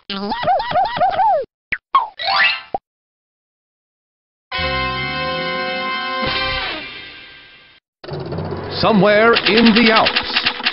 Somewhere in the Alps.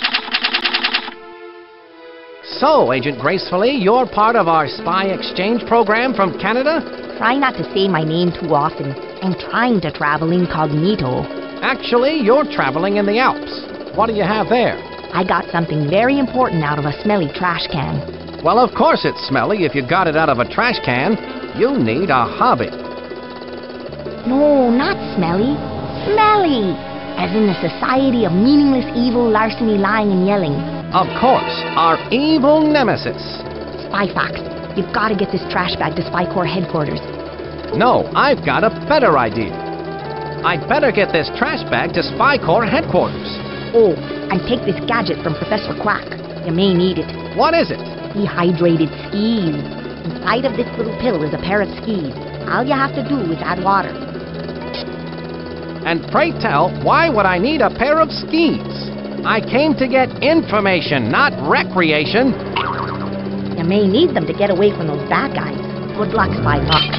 So, Agent Gracefully, you're part of our spy exchange program from Canada? Try not to say my name too often. I'm trying to travel incognito. Actually, you're traveling in the Alps. What do you have there? I got something very important out of a smelly trash can. Well, of course it's smelly if you got it out of a trash can. You need a hobby. No, not smelly. Smelly! As in the Society of Meaningless Evil, Larceny, lying and yelling. Of course, our evil nemesis. SpyFox, you've got to get this trash bag to SpyCorps headquarters. No, I've got a better idea. I'd better get this trash bag to SpyCorps headquarters. Oh, and take this gadget from Professor Quack. You may need it. What is it? Dehydrated skis. Inside of this little pill is a pair of skis. All you have to do is add water. And pray tell, why would I need a pair of skis? I came to get information, not recreation. You may need them to get away from those bad guys. Good luck, SpyFox.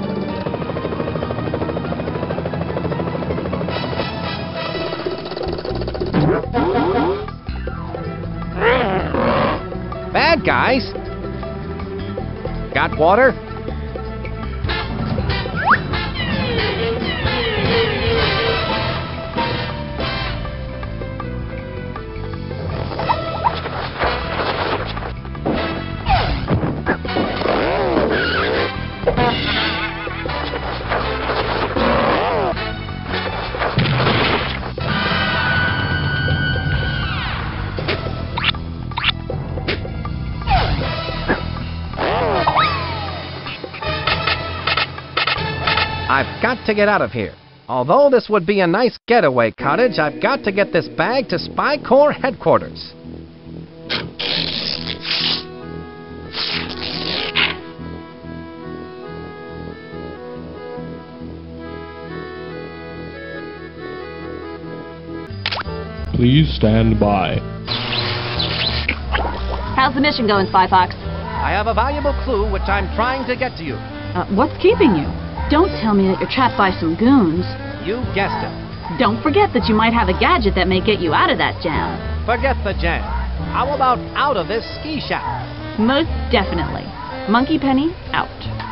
Bad guys? Got water? I've got to get out of here. Although this would be a nice getaway cottage, I've got to get this bag to SpyCorps headquarters. Please stand by. How's the mission going, SpyFox? I have a valuable clue which I'm trying to get to you. What's keeping you? Don't tell me that you're trapped by some goons. You guessed it. Don't forget that you might have a gadget that may get you out of that jam. Forget the jam. How about out of this ski shack? Most definitely. Monkey Penny, out.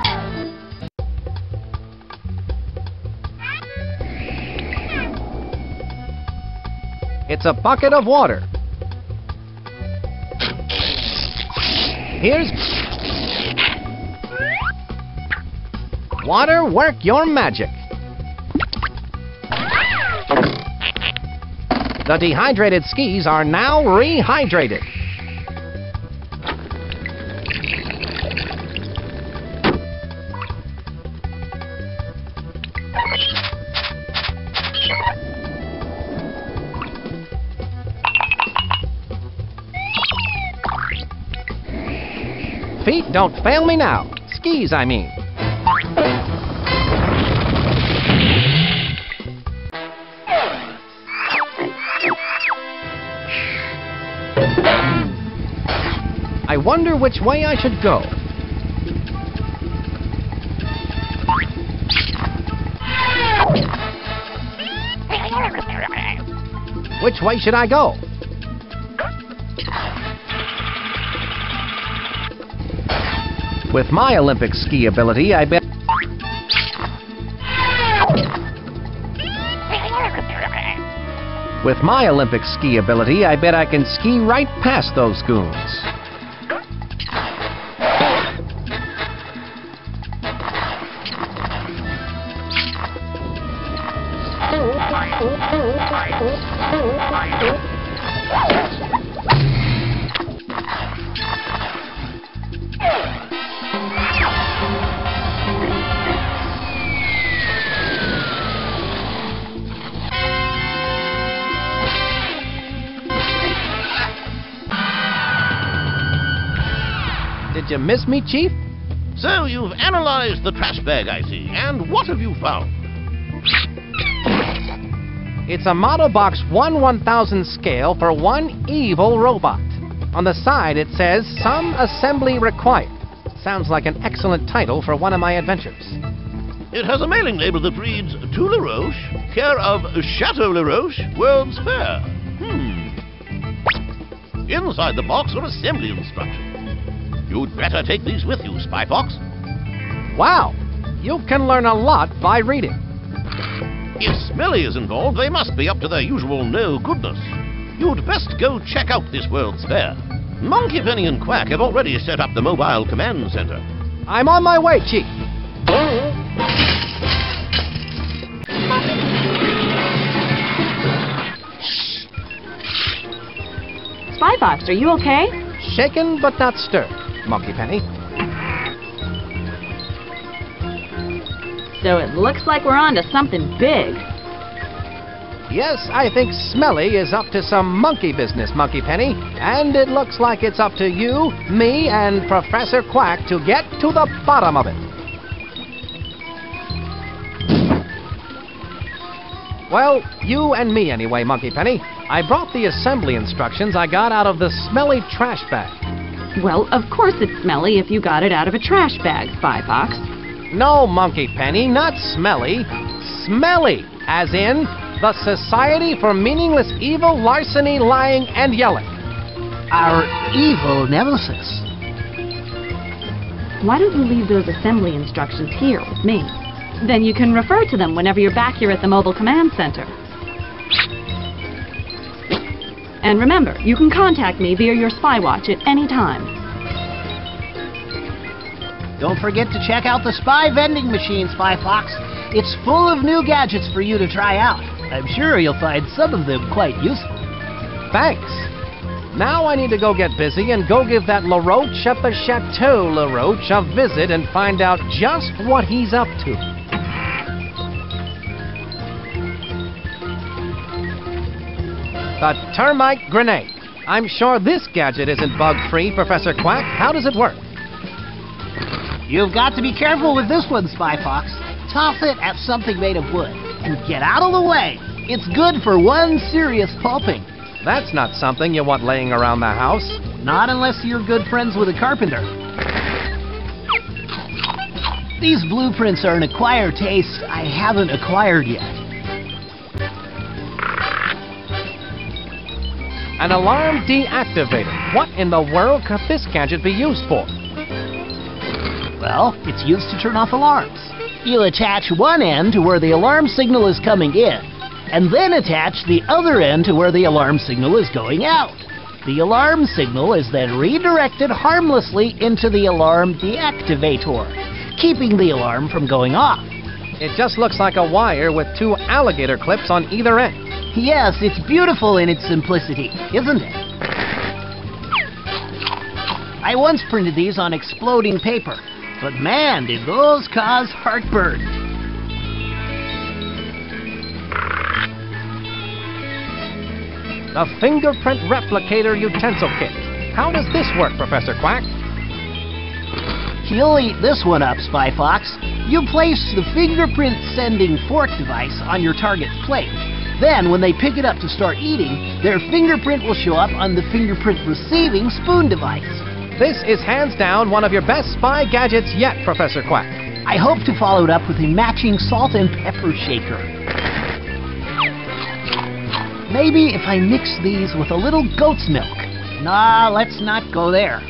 It's a bucket of water. Here's... Water, work your magic. The dehydrated skis are now rehydrated. Feet, don't fail me now. Skis, I mean. I wonder which way I should go. Which way should I go? With my Olympic ski ability, I bet... With my Olympic ski ability, I bet I can ski right past those goons. Did you miss me, Chief? So you've analyzed the trash bag, I see. And what have you found? It's a model box 1/1000 scale for one evil robot. On the side it says, some assembly required. Sounds like an excellent title for one of my adventures. It has a mailing label that reads, To LeRoach, care of Chateau LeRoach, World's Fair. Inside the box are assembly instructions. You'd better take these with you, SpyFox. Wow! You can learn a lot by reading. If S.M.E.L.L.Y is involved, they must be up to their usual no-goodness. You'd best go check out this World's Fair. Monkey Penny and Quack have already set up the mobile command center. I'm on my way, Chief. SpyFox, are you okay? Shaken but not stirred, Monkey Penny. So it looks like we're on to something big. Yes, I think S.M.E.L.L.Y is up to some monkey business, Monkey Penny. And it looks like it's up to you, me, and Professor Quack to get to the bottom of it. Well, you and me anyway, Monkey Penny. I brought the assembly instructions I got out of the S.M.E.L.L.Y trash bag. Well, of course it's smelly if you got it out of a trash bag, SpyFox. No, Monkey Penny, not smelly. S.M.E.L.L.Y, as in the Society for Meaningless Evil, Larceny, Lying, and Yelling. Our evil nemesis. Why don't you leave those assembly instructions here with me? Then you can refer to them whenever you're back here at the mobile command center. And remember, you can contact me via your spy watch at any time. Don't forget to check out the spy vending machine, SpyFox. It's full of new gadgets for you to try out. I'm sure you'll find some of them quite useful. Thanks. Now I need to go get busy and go give that LeRoach at the Chateau LeRoach a visit and find out just what he's up to. The termite grenade. I'm sure this gadget isn't bug-free, Professor Quack. How does it work? You've got to be careful with this one, SpyFox. Toss it at something made of wood and get out of the way. It's good for one serious pulping. That's not something you want laying around the house. Not unless you're good friends with a carpenter. These blueprints are an acquired taste I haven't acquired yet. An alarm deactivator. What in the world could this gadget be used for? Well, it's used to turn off alarms. You attach one end to where the alarm signal is coming in, and then attach the other end to where the alarm signal is going out. The alarm signal is then redirected harmlessly into the alarm deactivator, keeping the alarm from going off. It just looks like a wire with two alligator clips on either end. Yes, it's beautiful in its simplicity, isn't it? I once printed these on exploding paper, but man, did those cause heartburn. The fingerprint replicator utensil kit. How does this work, Professor Quack? You'll eat this one up, SpyFox. You place the fingerprint sending fork device on your target's plate. Then, when they pick it up to start eating, their fingerprint will show up on the fingerprint receiving spoon device. This is hands down one of your best spy gadgets yet, Professor Quack. I hope to follow it up with a matching salt and pepper shaker. Maybe if I mix these with a little goat's milk. Nah, let's not go there.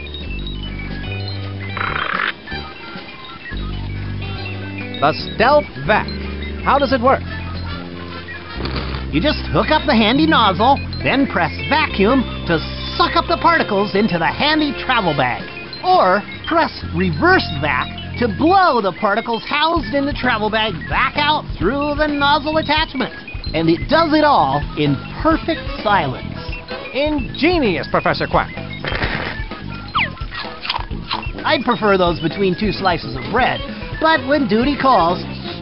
The stealth vac. How does it work? You just hook up the handy nozzle, then press vacuum to suck up the particles into the handy travel bag. Or press reverse vac to blow the particles housed in the travel bag back out through the nozzle attachment. And it does it all in perfect silence. Ingenious, Professor Quack. I'd prefer those between two slices of bread, but when duty calls...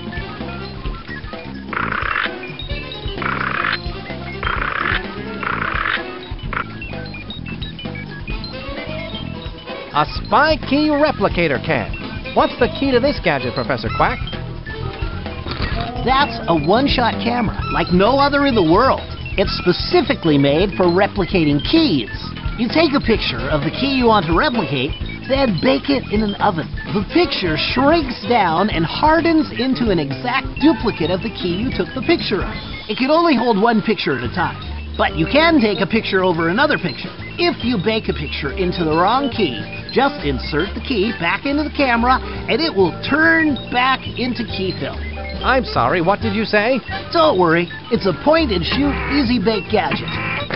A spy key replicator can. What's the key to this gadget, Professor Quack? That's a one-shot camera, like no other in the world. It's specifically made for replicating keys. You take a picture of the key you want to replicate, Then bake it in an oven. The picture shrinks down and hardens into an exact duplicate of the key you took the picture of. It can only hold one picture at a time, but you can take a picture over another picture. If you bake a picture into the wrong key, just insert the key back into the camera and it will turn back into key fill. I'm sorry, what did you say? Don't worry, it's a point-and-shoot, easy-bake gadget.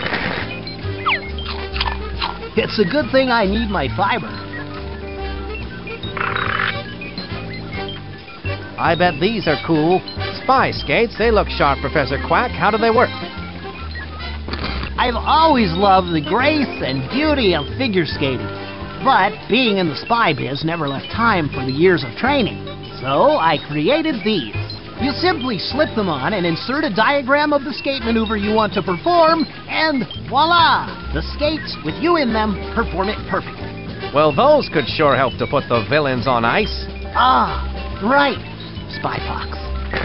It's a good thing I need my fiber. I bet these are cool. Spy skates, they look sharp, Professor Quack. How do they work? I've always loved the grace and beauty of figure skating, but being in the spy biz never left time for the years of training. So I created these. You simply slip them on and insert a diagram of the skate maneuver you want to perform, and voila! The skates, with you in them, perform it perfectly. Well, those could sure help to put the villains on ice. Ah, right, SpyFox.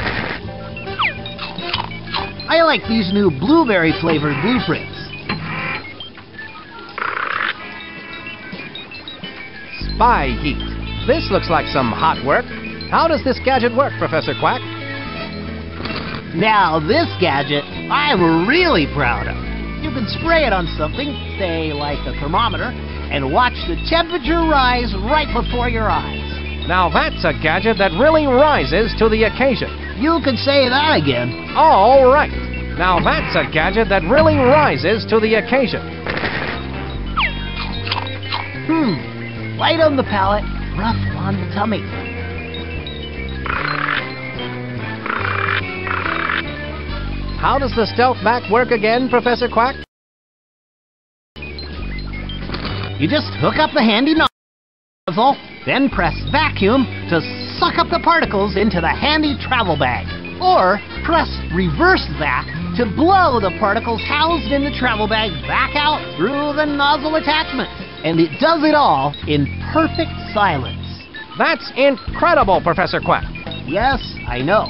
I like these new blueberry-flavored blueprints. Spy heat. This looks like some hot work. How does this gadget work, Professor Quack? Now, this gadget, I'm really proud of. You can spray it on something, say like a thermometer, and watch the temperature rise right before your eyes. Now that's a gadget that really rises to the occasion. You could say that again. All right. Now that's a gadget that really rises to the occasion. Light on the palate, rough on the tummy. How does the stealth vac work again, Professor Quack? You just hook up the handy nozzle, then press vacuum to suck up the particles into the handy travel bag. Or press reverse vac to blow the particles housed in the travel bag back out through the nozzle attachment. And it does it all in perfect silence. That's incredible, Professor Quack. Yes, I know.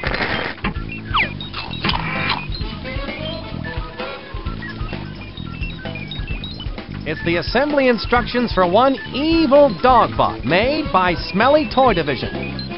It's the assembly instructions for one evil Dogbot made by S.M.E.L.L.Y. Toy Division.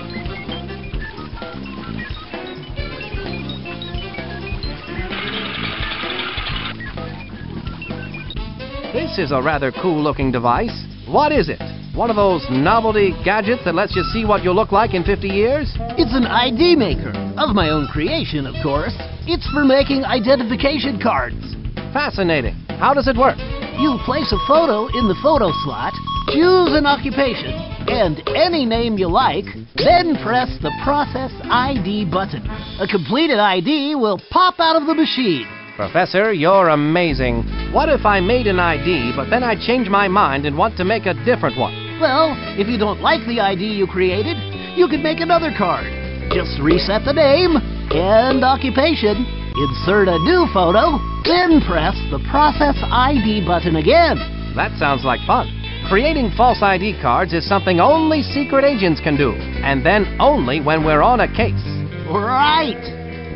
This is a rather cool-looking device. What is it? One of those novelty gadgets that lets you see what you'll look like in 50 years? It's an ID maker, of my own creation, of course. It's for making identification cards. Fascinating. How does it work? You place a photo in the photo slot, choose an occupation, and any name you like, then press the Process ID button. A completed ID will pop out of the machine. Professor, you're amazing. What if I made an ID, but then I change my mind and want to make a different one? Well, if you don't like the ID you created, you could make another card. Just reset the name and occupation, insert a new photo, then press the Process ID button again. That sounds like fun. Creating false ID cards is something only secret agents can do, and then only when we're on a case. Right.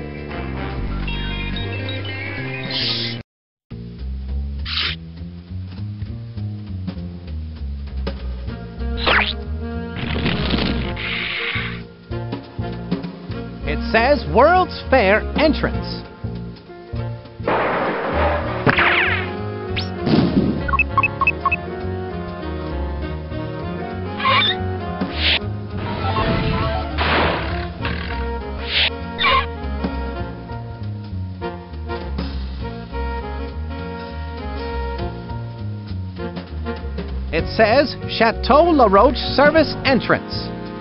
It says World's Fair entrance. It says Chateau LeRoach service entrance.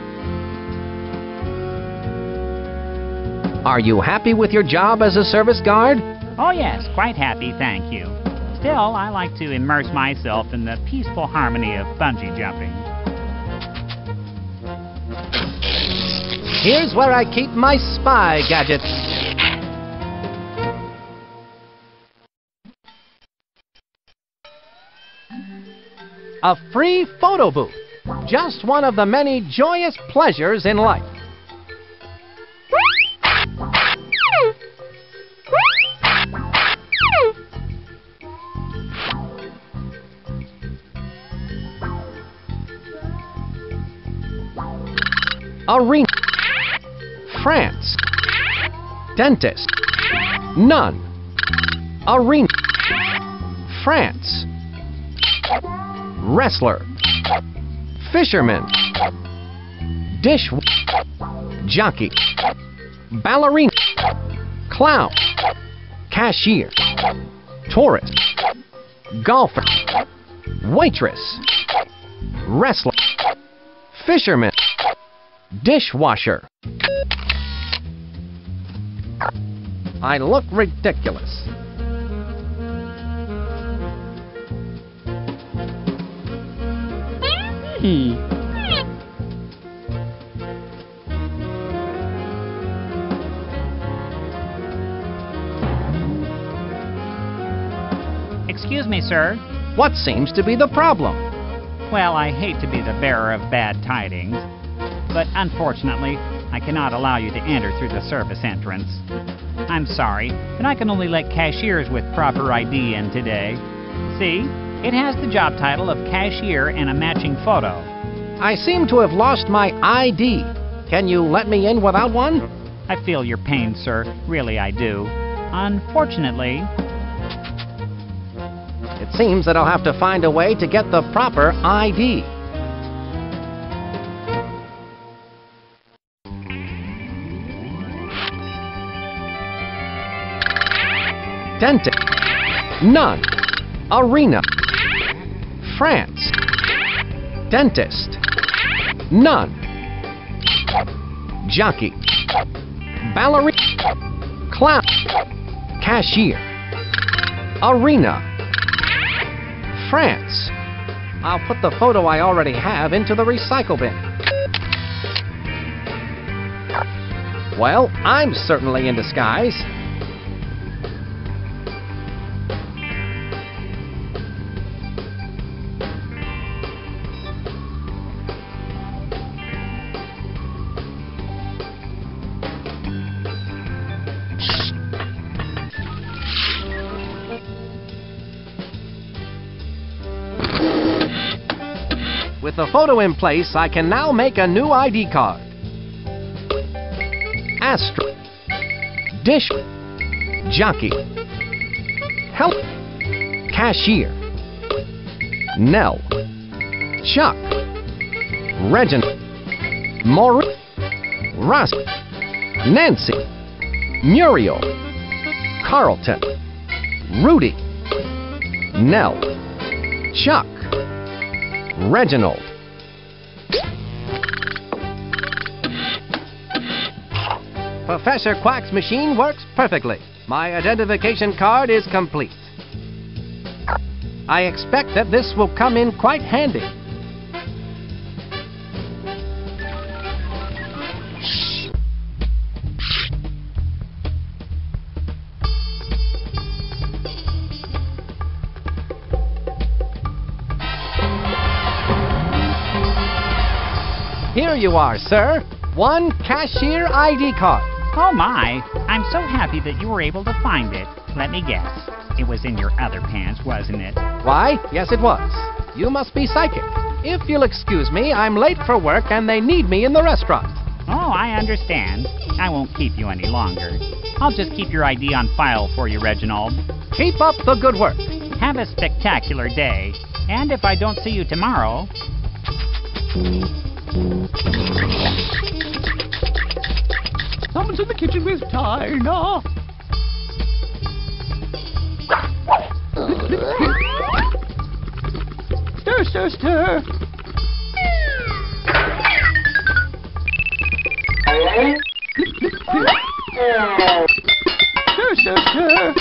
Are you happy with your job as a service guard? Oh yes, quite happy, thank you. Still, I like to immerse myself in the peaceful harmony of bungee jumping. Here's where I keep my spy gadgets. A free photo booth. Just one of the many joyous pleasures in life. Arena. France. Dentist. None. Arena. France. Wrestler. Fisherman. Dish. Jockey. Ballerina. Clown. Cashier. Tourist. Golfer. Waitress. Wrestler. Fisherman. Dishwasher. I look ridiculous. Excuse me, sir. What seems to be the problem? Well, I hate to be the bearer of bad tidings, but unfortunately, I cannot allow you to enter through the service entrance. I'm sorry, but I can only let cashiers with proper ID in today. See, it has the job title of cashier and a matching photo. I seem to have lost my ID. Can you let me in without one? I feel your pain, sir. Really, I do. Unfortunately, it seems that I'll have to find a way to get the proper ID. Dentist. None. Arena. France. Dentist. None. Jockey. Ballerina. Clown. Cashier. Arena. France. I'll put the photo I already have into the recycle bin. Well, I'm certainly in disguise. With the photo in place, I can now make a new ID card. Astra. Dish. Jockey. Help. Cashier. Nell. Chuck. Reginald. Maurice. Ross. Nancy. Muriel. Carlton. Rudy. Nell. Chuck. Reginald. Professor Quack's machine works perfectly. My identification card is complete. I expect that this will come in quite handy. Here you are, sir. One cashier ID card. oh my, I'm so happy that you were able to find it. Let me guess. It was in your other pants, wasn't it? Why, yes it was. You must be psychic. If you'll excuse me, I'm late for work and they need me in the restaurant. Oh, I understand. I won't keep you any longer. I'll just keep your ID on file for you, Reginald. Keep up the good work. Have a spectacular day. And if I don't see you tomorrow... Someone's in the kitchen with Dinah. Stir, stir, stir. Stir, stir, stir.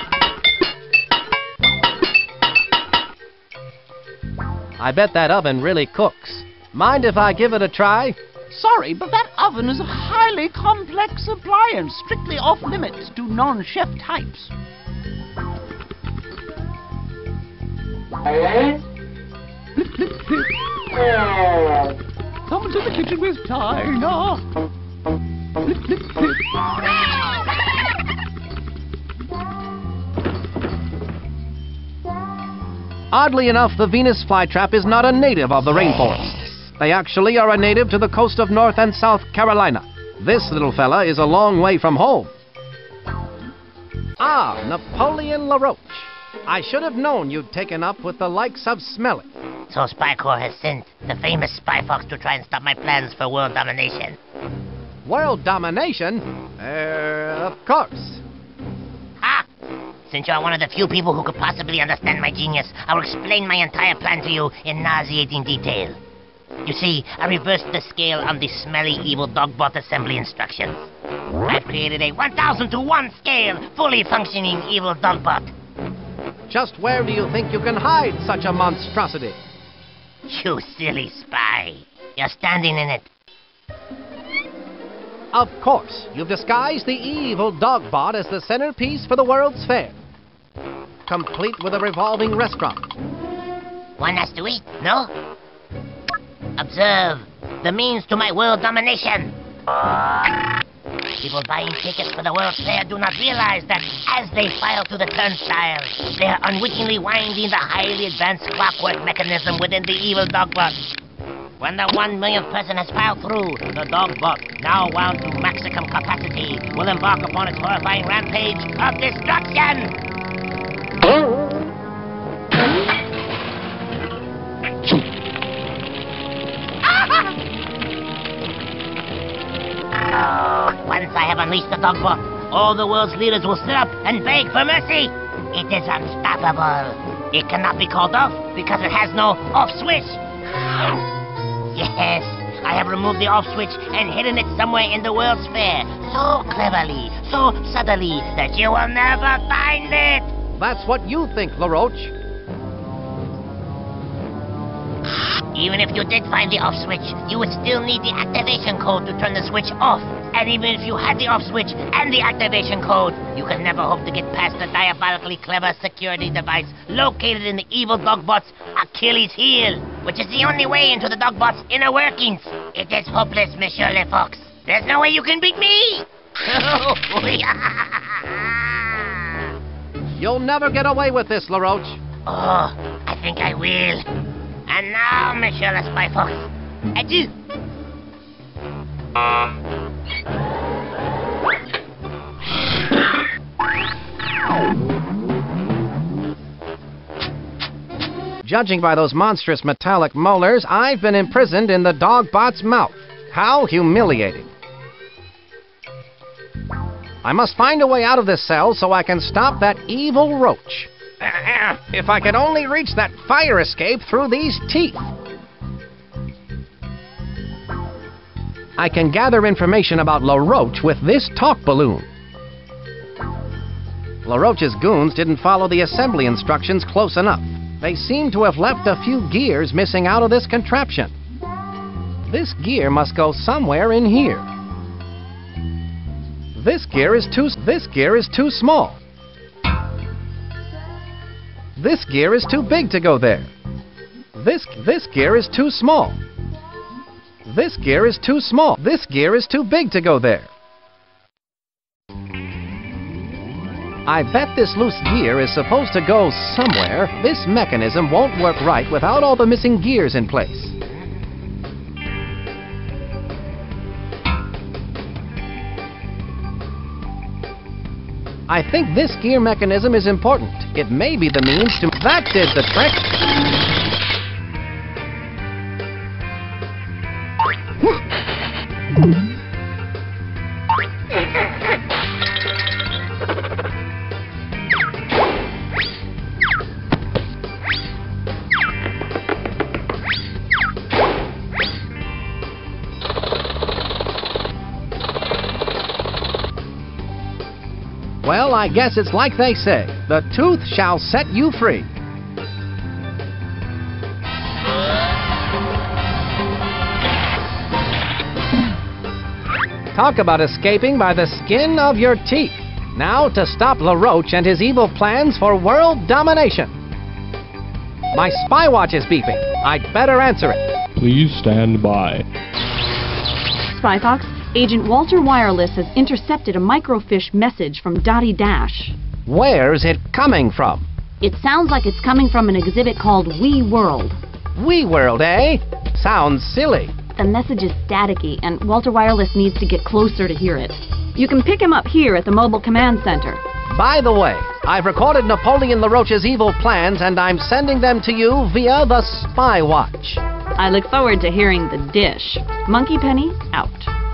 I bet that oven really cooks. Mind if I give it a try? Sorry, but that oven is a highly complex appliance, strictly off limits to non-chef types. Someone's in the kitchen with Dinah. Oddly enough, the Venus flytrap is not a native of the rainforest. They actually are a native to the coast of North and South Carolina. This little fella is a long way from home. Ah, Napoleon LeRoach. I should have known you'd taken up with the likes of S.M.E.L.L.Y. So SpyFox has sent the famous SpyFox to try and stop my plans for world domination. World domination? Of course. Ha! Since you're one of the few people who could possibly understand my genius, I will explain my entire plan to you in nauseating detail. You see, I reversed the scale on the smelly evil Dogbot assembly instructions. I've created a 1,000 to 1 scale, fully functioning evil Dogbot. Just where do you think you can hide such a monstrosity? You silly spy. You're standing in it. Of course, you've disguised the evil Dogbot as the centerpiece for the World's Fair. Complete with a revolving restaurant. One has to eat, no? Observe the means to my world domination. People buying tickets for the World's Fair do not realize that as they file to the turnstile, they are unwittingly winding the highly advanced clockwork mechanism within the evil Dogbot. When the 1 millionth person has filed through, the Dogbot, now wound to maximum capacity, will embark upon its horrifying rampage of destruction! Once I have unleashed the Dogbot, all the world's leaders will sit up and beg for mercy. It is unstoppable. It cannot be called off because it has no off switch. Yes, I have removed the off switch and hidden it somewhere in the World's Fair. So cleverly, so subtly, that you will never find it. That's what you think, LeRoach. Even if you did find the off switch, you would still need the activation code to turn the switch off. And even if you had the off switch and the activation code, you could never hope to get past the diabolically clever security device located in the evil Dogbot's Achilles heel, which is the only way into the Dogbot's inner workings. It is hopeless, Monsieur LeFox. There's no way you can beat me! You'll never get away with this, LeRoach. Oh, I think I will. And now, Monsieur le SpyFox, adieu! Judging by those monstrous metallic molars, I've been imprisoned in the Dogbot's mouth. How humiliating. I must find a way out of this cell so I can stop that evil roach. If I could only reach that fire escape through these teeth. I can gather information about LeRoach with this talk balloon. LeRoach's goons didn't follow the assembly instructions close enough. They seem to have left a few gears missing out of this contraption. This gear must go somewhere in here. This gear is too small. This gear is too big to go there. This gear is too small. This gear is too small. This gear is too big to go there. I bet this loose gear is supposed to go somewhere. This mechanism won't work right without all the missing gears in place. I think this gear mechanism is important. It may be the means to... That did the trick! Well, I guess it's like they say, the tooth shall set you free. Talk about escaping by the skin of your teeth. Now to stop LeRoach and his evil plans for world domination. My spy watch is beeping. I'd better answer it. Please stand by. SpyFox, Agent Walter Wireless has intercepted a microfiche message from Dottie Dash. Where's it coming from? It sounds like it's coming from an exhibit called We World. We World, eh? Sounds silly. The message is staticky, and Walter Wireless needs to get closer to hear it. You can pick him up here at the mobile command center. By the way, I've recorded Napoleon LeRoach's evil plans, and I'm sending them to you via the Spy Watch. I look forward to hearing the dish. Monkey Penny, out.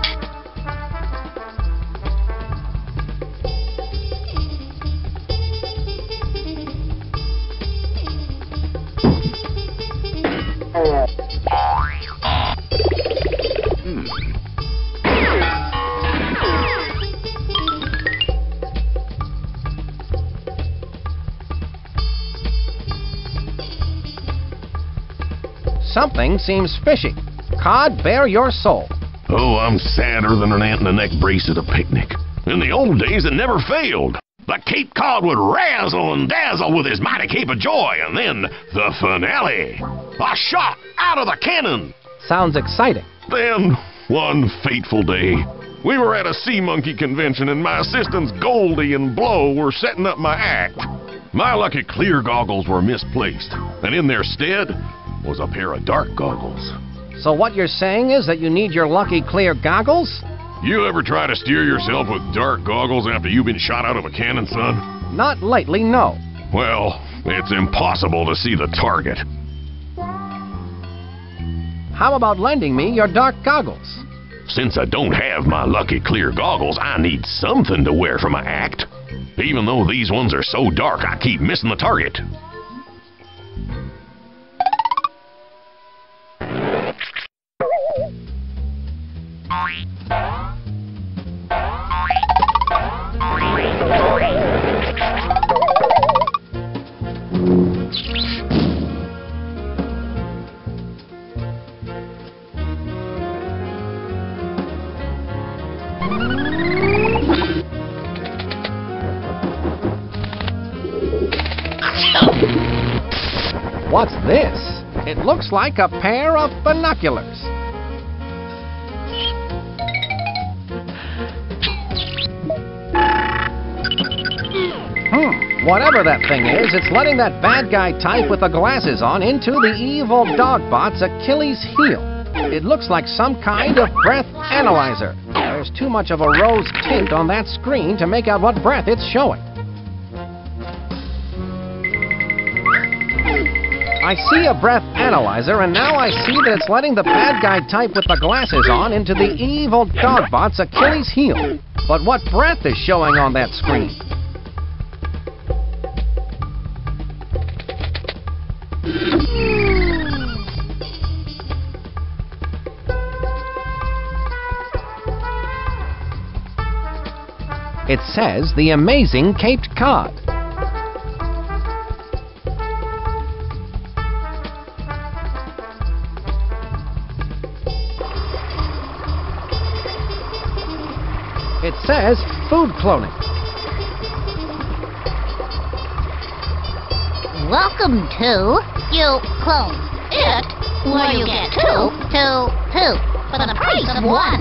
Something seems fishy. Cod, bare your soul. Oh, I'm sadder than an ant in a neck brace at a picnic. In the old days, it never failed. The Cape Cod would razzle and dazzle with his mighty cape of joy, and then the finale. A shot out of the cannon. Sounds exciting. Then, one fateful day, we were at a sea monkey convention, and my assistants Goldie and Blow were setting up my act. My lucky clear goggles were misplaced, and in their stead was a pair of dark goggles. So what you're saying is that you need your lucky clear goggles? You ever try to steer yourself with dark goggles after you've been shot out of a cannon, son? Not lately, no. Well, it's impossible to see the target. How about lending me your dark goggles? Since I don't have my lucky clear goggles, I need something to wear for my act. Even though these ones are so dark, I keep missing the target. What's this? It looks like a pair of binoculars. Whatever that thing is, it's letting that bad guy type with the glasses on into the evil Dogbot's Achilles heel. It looks like some kind of breath analyzer. There's too much of a rose tint on that screen to make out what breath it's showing. I see a breath analyzer, and now I see that it's letting the bad guy type with the glasses on into the evil Dogbot's Achilles heel. But what breath is showing on that screen? It says the amazing Caped Cod. It says food cloning. Welcome to You Clone It, where you get two for the price of one.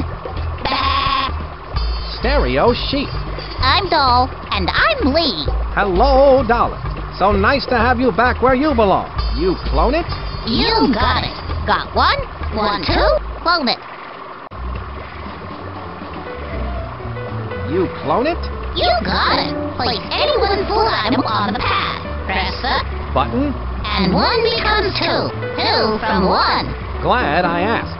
Bah. Stereo sheep. I'm Doll, and I'm Lee. Hello, Dollar. So nice to have you back where you belong. You clone it? You got it. Got one, two, clone it. You clone it? You got it. Place any one full item on the pad. Press the button, and one becomes two. Two from one. Glad I asked.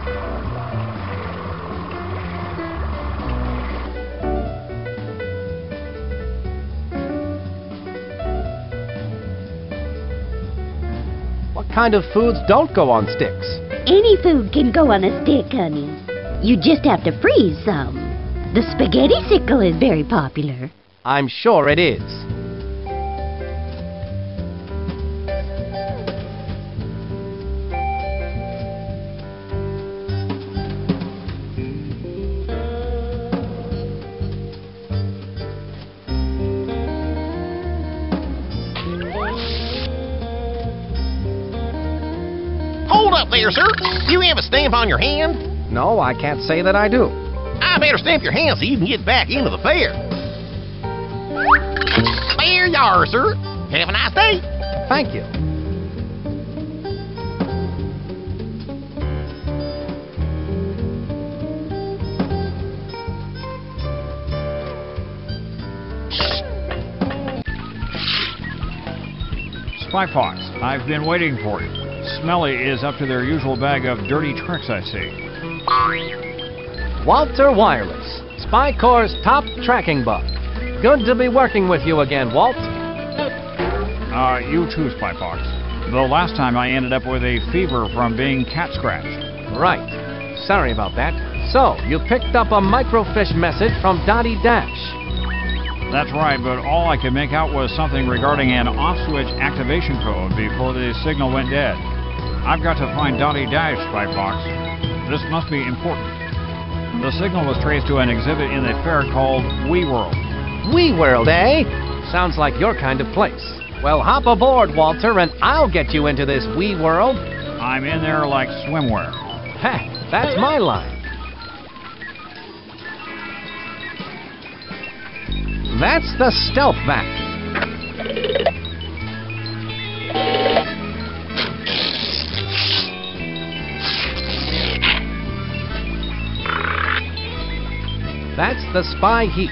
What kind of foods don't go on sticks? Any food can go on a stick, honey. You just have to freeze some. The spaghetti sickle is very popular. I'm sure it is. Hold up there, sir. You have a stamp on your hand? No, I can't say that I do. I better stamp your hand so you can get back into the fair. There you are, sir. Have a nice day. Thank you. SpyFox, I've been waiting for you. S.M.E.L.L.Y is up to their usual bag of dirty tricks, I see. Walter Wireless, Spy Corps' top tracking bug. Good to be working with you again, Walt. You too, SpyFox. Though last time I ended up with a fever from being cat scratched. Right. Sorry about that. So, you picked up a microfiche message from Dottie Dash. That's right, but all I could make out was something regarding an off-switch activation code before the signal went dead. I've got to find Dottie Dash, SpyFox. This must be important. The signal was traced to an exhibit in the fair called WeWorld. WeWorld, eh? Sounds like your kind of place. Well, hop aboard, Walter, and I'll get you into this WeWorld. I'm in there like swimwear. Heck, that's my line. That's the stealth vac. That's the spy heat.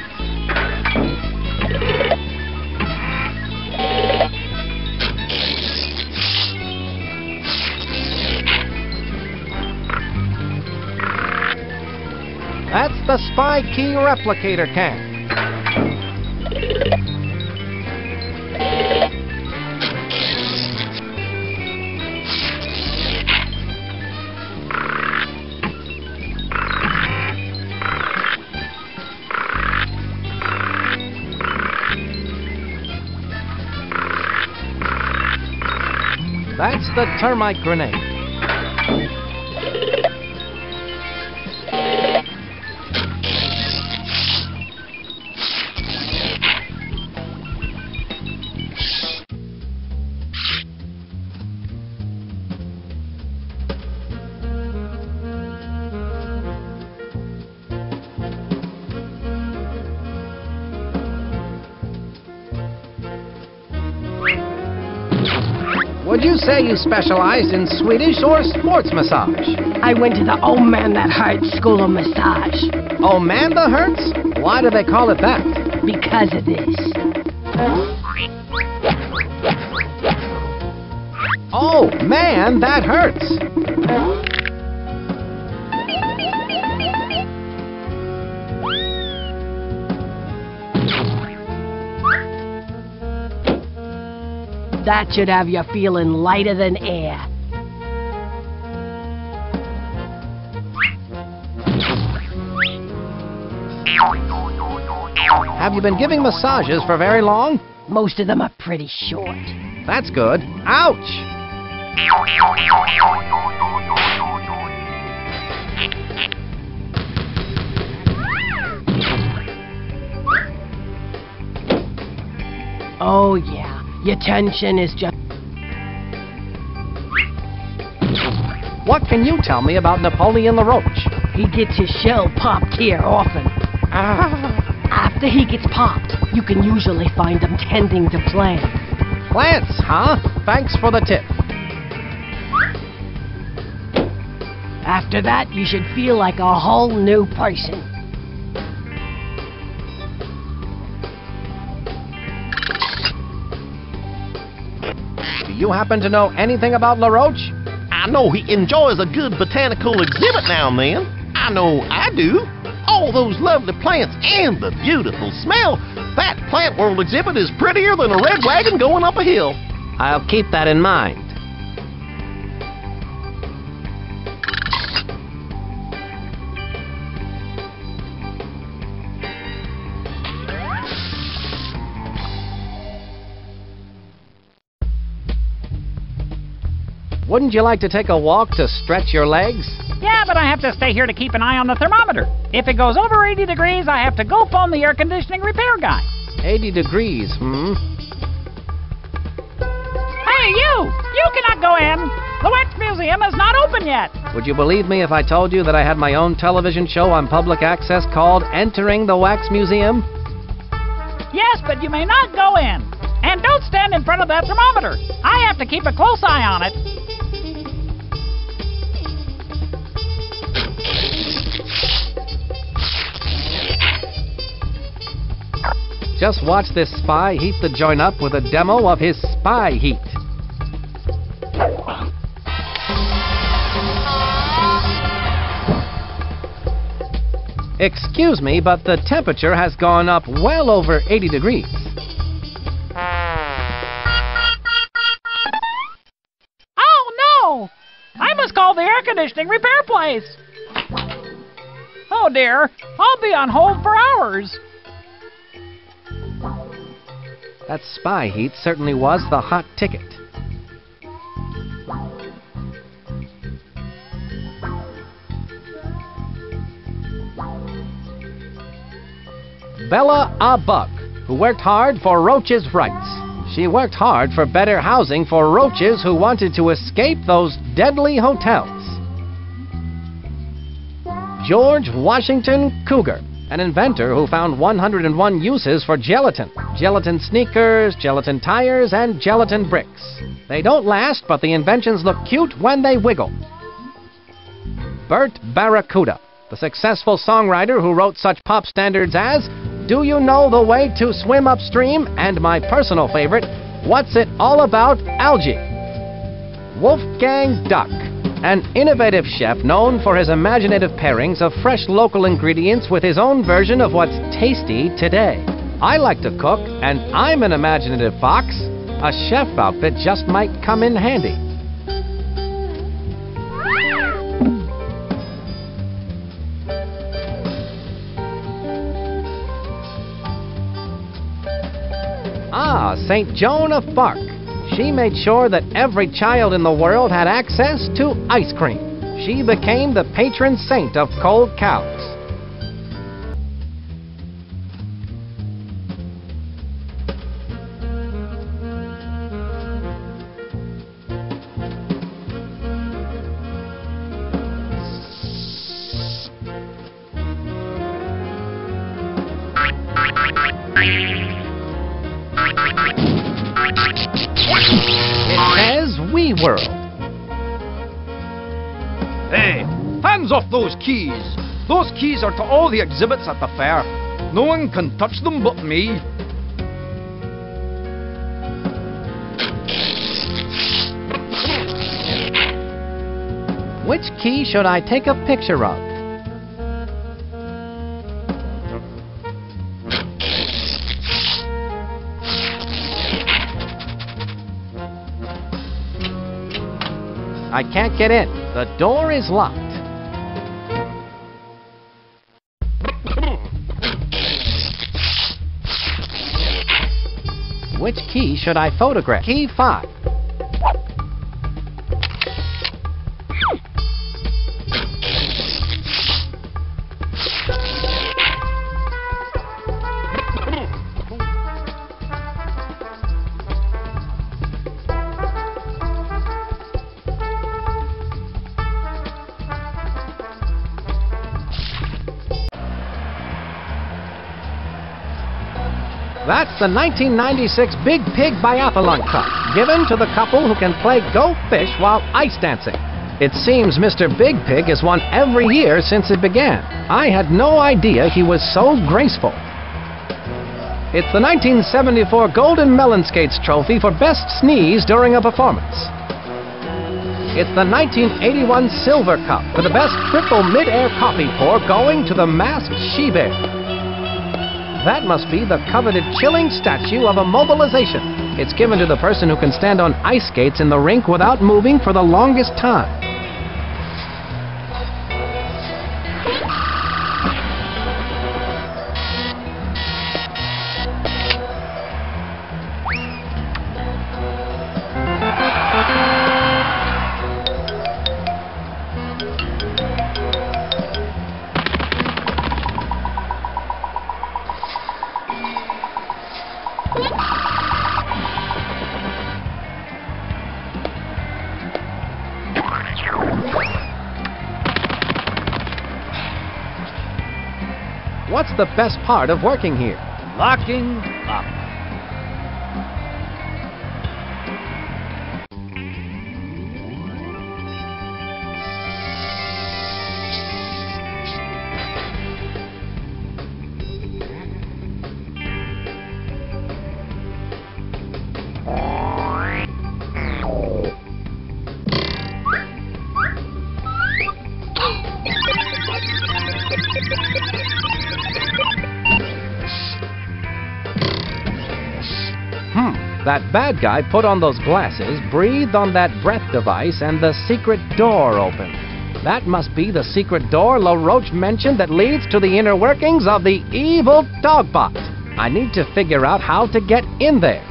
That's the spy key replicator can. That's the termite grenade. Would you say you specialized in Swedish or sports massage? I went to the Old Man That Hurts School of Massage. Oh, man that hurts? Why do they call it that? Because of this. Oh, man, that hurts. That should have you feeling lighter than air. Have you been giving massages for very long? Most of them are pretty short. That's good. Ouch! Oh, yeah. Your tension is just... What can you tell me about Napoleon LeRoach? He gets his shell popped here often. After he gets popped, you can usually find him tending to plants. Plants, huh? Thanks for the tip. After that, you should feel like a whole new person. Do you happen to know anything about LeRoach? I know he enjoys a good botanical exhibit now and then. I know I do. All those lovely plants and the beautiful smell. That Plant World exhibit is prettier than a red wagon going up a hill. I'll keep that in mind. Wouldn't you like to take a walk to stretch your legs? Yeah, but I have to stay here to keep an eye on the thermometer. If it goes over 80 degrees, I have to go phone the air conditioning repair guy. 80 degrees, Hey, you! You cannot go in! The Wax Museum is not open yet! Would you believe me if I told you that I had my own television show on public access called Entering the Wax Museum? Yes, but you may not go in. And don't stand in front of that thermometer. I have to keep a close eye on it. Just watch this spy heat the joint up with a demo of his spy heat. Excuse me, but the temperature has gone up well over 80 degrees. Oh, no! I must call the air conditioning repair place. Oh, dear. I'll be on hold for hours. That spy heat certainly was the hot ticket. Bella a Bug, who worked hard for Roach's rights. She worked hard for better housing for roaches who wanted to escape those deadly hotels. George Washington Cougar, an inventor who found 101 uses for gelatin. Gelatin sneakers, gelatin tires, and gelatin bricks. They don't last, but the inventions look cute when they wiggle. Bert Barracuda, the successful songwriter who wrote such pop standards as Do You Know the Way to Swim Upstream? And my personal favorite, What's It All About, Algae? Wolfgang Duck, an innovative chef known for his imaginative pairings of fresh local ingredients with his own version of what's tasty today. I like to cook, and I'm an imaginative fox. A chef outfit just might come in handy. Ah, St. Joan of Arc. She made sure that every child in the world had access to ice cream. She became the patron saint of cold cows. World. Hey, hands off those keys! Those keys are to all the exhibits at the fair. No one can touch them but me. Which key should I take a picture of? I can't get in. The door is locked. Which key should I photograph? Key 5. That's the 1996 Big Pig Biathlon Cup, given to the couple who can play Go Fish while ice dancing. It seems Mr. Big Pig has won every year since it began. I had no idea he was so graceful. It's the 1974 Golden Melon Skates Trophy for Best Sneeze during a performance. It's the 1981 Silver Cup for the Best Triple Mid-Air Coffee Pour going to the Masked She-Bear. That must be the coveted chilling statue of immobilization. It's given to the person who can stand on ice skates in the rink without moving for the longest time. What's the best part of working here? Locking up. That bad guy put on those glasses, breathed on that breath device, and the secret door opened. That must be the secret door LeRoach mentioned that leads to the inner workings of the evil Dogbot. I need to figure out how to get in there.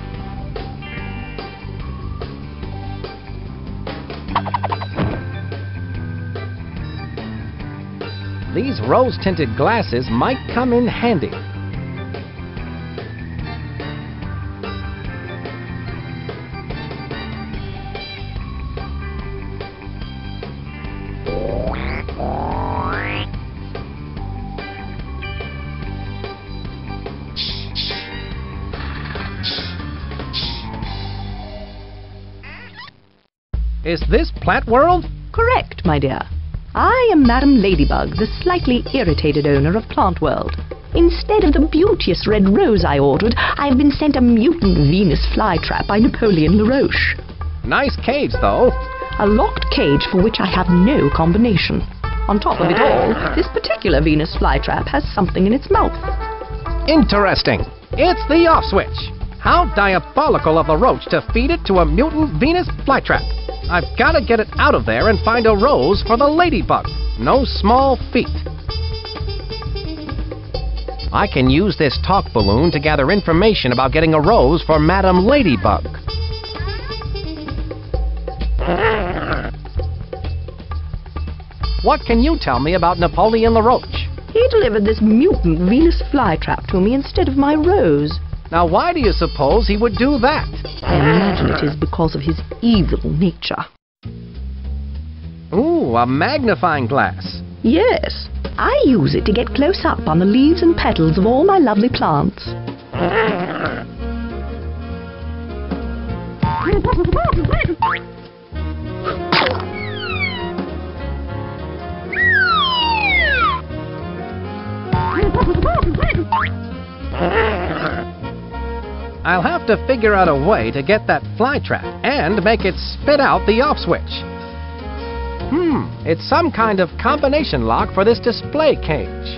These rose-tinted glasses might come in handy. Is this Plant World? Correct, my dear. I am Madam Ladybug, the slightly irritated owner of Plant World. Instead of the beauteous red rose I ordered, I've been sent a mutant Venus flytrap by Napoleon LeRoach. Nice cage, though. A locked cage for which I have no combination. On top of it all, this particular Venus flytrap has something in its mouth. Interesting. It's the off switch. How diabolical of LeRoach to feed it to a mutant Venus flytrap. I've got to get it out of there and find a rose for the ladybug. No small feat. I can use this talk balloon to gather information about getting a rose for Madam Ladybug. What can you tell me about Napoleon LeRoach? He delivered this mutant Venus flytrap to me instead of my rose. Now, why do you suppose he would do that? I imagine it is because of his evil nature. Ooh, a magnifying glass. Yes, I use it to get close up on the leaves and petals of all my lovely plants. I'll have to figure out a way to get that flytrap and make it spit out the off switch. It's some kind of combination lock for this display cage.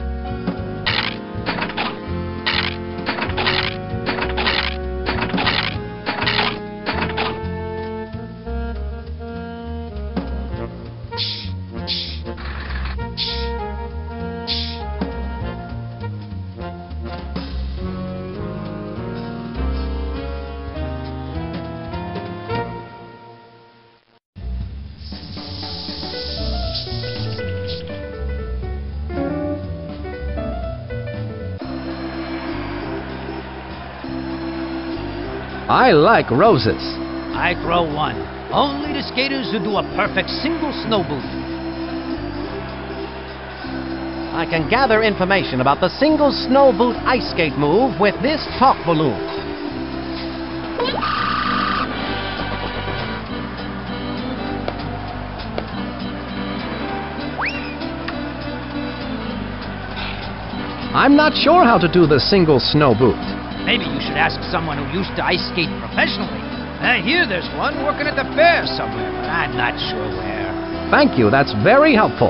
I like roses. I grow one. Only the skaters who do a perfect single snow boot. I can gather information about the single snow boot ice skate move with this talk balloon. I'm not sure how to do the single snow boot. Maybe you should ask someone who used to ice skate professionally. I hear there's one working at the fair somewhere, but I'm not sure where. Thank you, that's very helpful.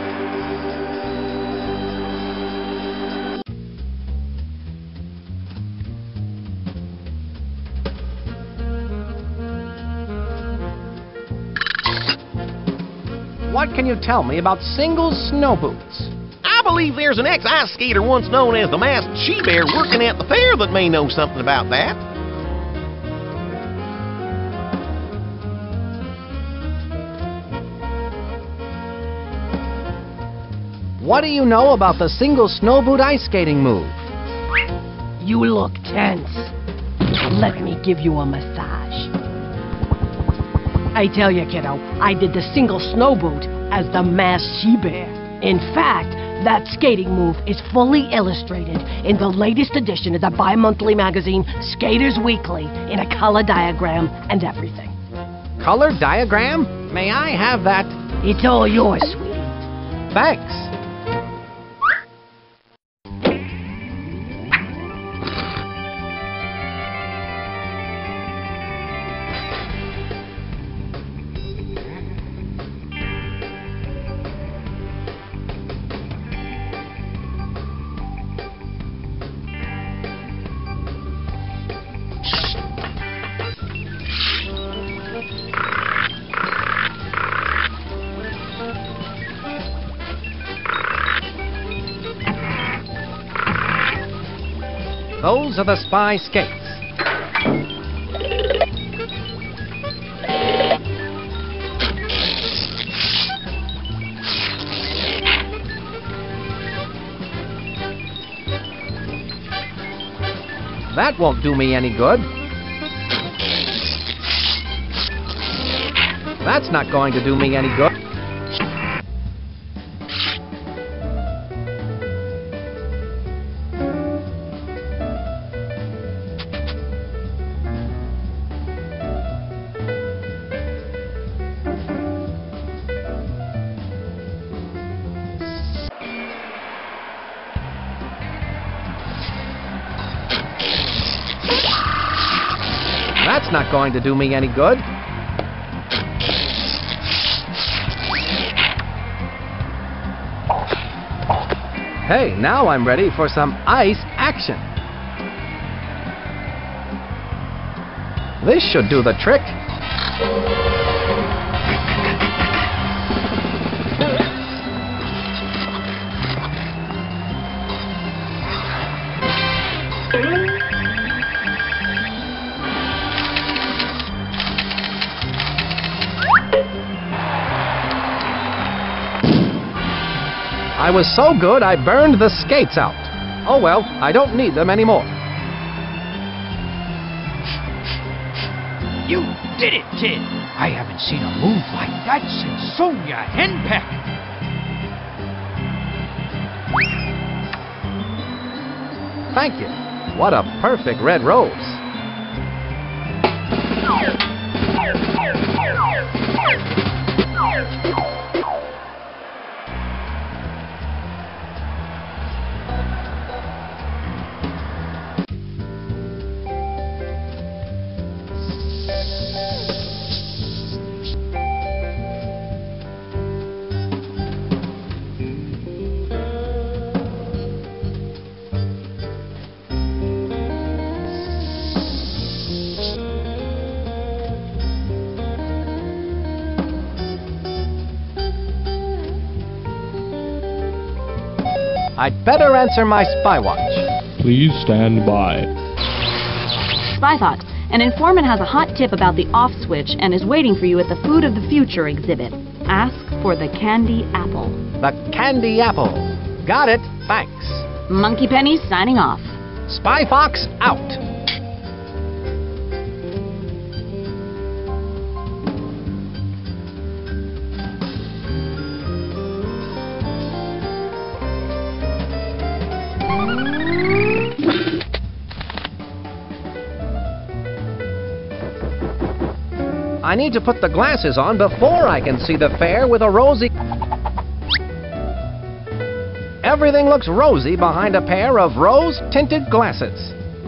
What can you tell me about single snow boots? I believe there's an ex-ice skater once known as the masked she-bear working at the fair that may know something about that. What do you know about the single snow boot ice skating move? You look tense. Let me give you a massage. I tell you, kiddo, I did the single snow boot as the masked she-bear. In fact, that skating move is fully illustrated in the latest edition of the bi-monthly magazine Skaters Weekly in a color diagram and everything. Color diagram? May I have that? It's all yours, sweetie. Thanks. Those are the spy skates. That won't do me any good. That's not going to do me any good. That's not going to do me any good. Hey, now I'm ready for some ice action. This should do the trick. I was so good I burned the skates out. Oh well, I don't need them anymore. You did it, kid! I haven't seen a move like that since Sonia Henpeck. Thank you. What a perfect red rose. I'd better answer my spy watch. Please stand by. SpyFox, an informant has a hot tip about the off switch and is waiting for you at the Food of the Future exhibit. Ask for the candy apple. The candy apple. Got it. Thanks. Monkey Penny signing off. SpyFox out. I need to put the glasses on before I can see the fair with a rosy... Everything looks rosy behind a pair of rose-tinted glasses.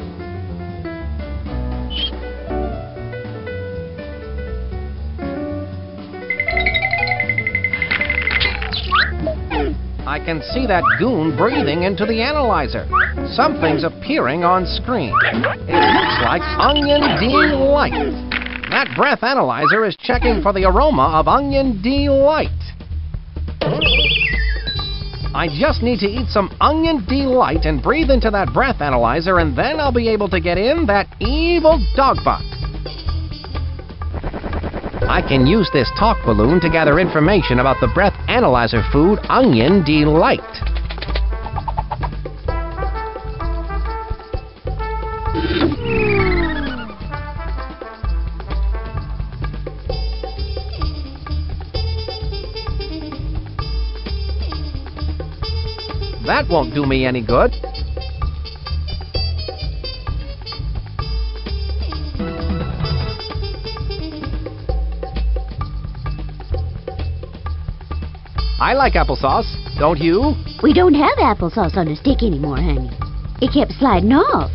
I can see that goon breathing into the analyzer. Something's appearing on screen. It looks like onion delight. That breath analyzer is checking for the aroma of onion delight. I just need to eat some onion delight and breathe into that breath analyzer, and then I'll be able to get in that evil dogbot. I can use this talk balloon to gather information about the breath analyzer food onion delight. That won't do me any good. I like applesauce, don't you? We don't have applesauce on the stick anymore, honey. It kept sliding off.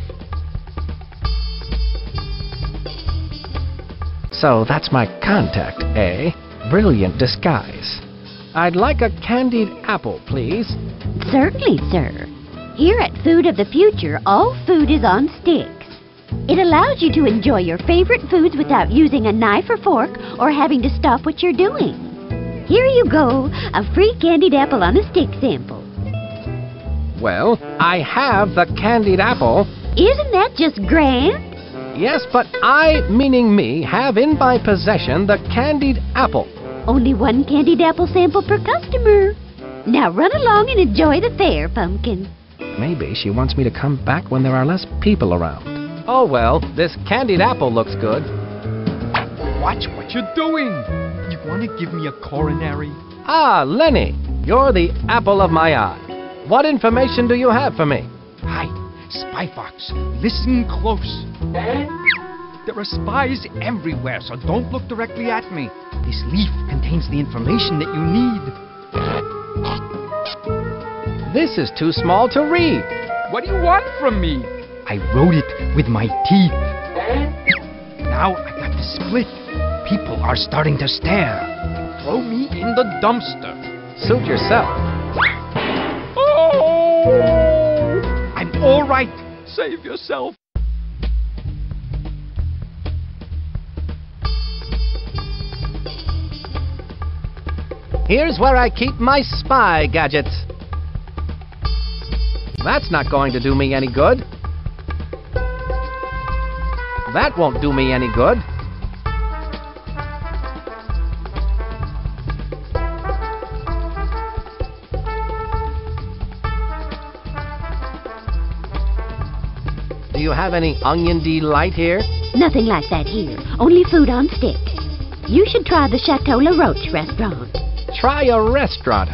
So that's my contact, eh? Brilliant disguise. I'd like a candied apple, please. Certainly, sir. Here at Food of the Future, all food is on sticks. It allows you to enjoy your favorite foods without using a knife or fork or having to stop what you're doing. Here you go, a free candied apple on a stick sample. Well, I have the candied apple. Isn't that just grand? Yes, but I, meaning me, have in my possession the candied apple. Only one candied apple sample per customer. Now run along and enjoy the fair, Pumpkin. Maybe she wants me to come back when there are less people around. Oh well, this candied apple looks good. Watch what you're doing. You want to give me a coronary? Ah, Lenny, you're the apple of my eye. What information do you have for me? Hi, SpyFox. Listen close. There are spies everywhere, so don't look directly at me. This leaf contains the information that you need. This is too small to read. What do you want from me? I wrote it with my teeth. Now I got to split. People are starting to stare. Throw me in the dumpster. Suit yourself. Oh! I'm all right. Save yourself. Here's where I keep my spy gadgets. That's not going to do me any good. That won't do me any good. Do you have any onion delight here? Nothing like that here. Only food on sticks. You should try the Chateau LeRoach restaurant. Try a restaurant,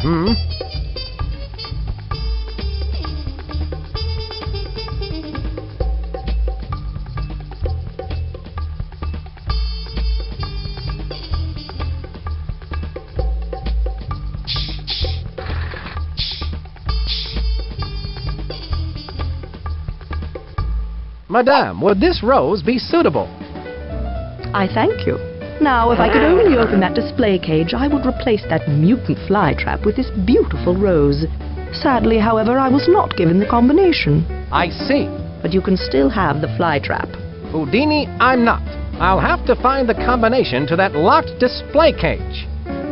Madame, would this rose be suitable? I thank you. Now, if I could only open that display cage, I would replace that mutant fly trap with this beautiful rose. Sadly, however, I was not given the combination. I see. But you can still have the fly trap. Houdini, I'm not. I'll have to find the combination to that locked display cage.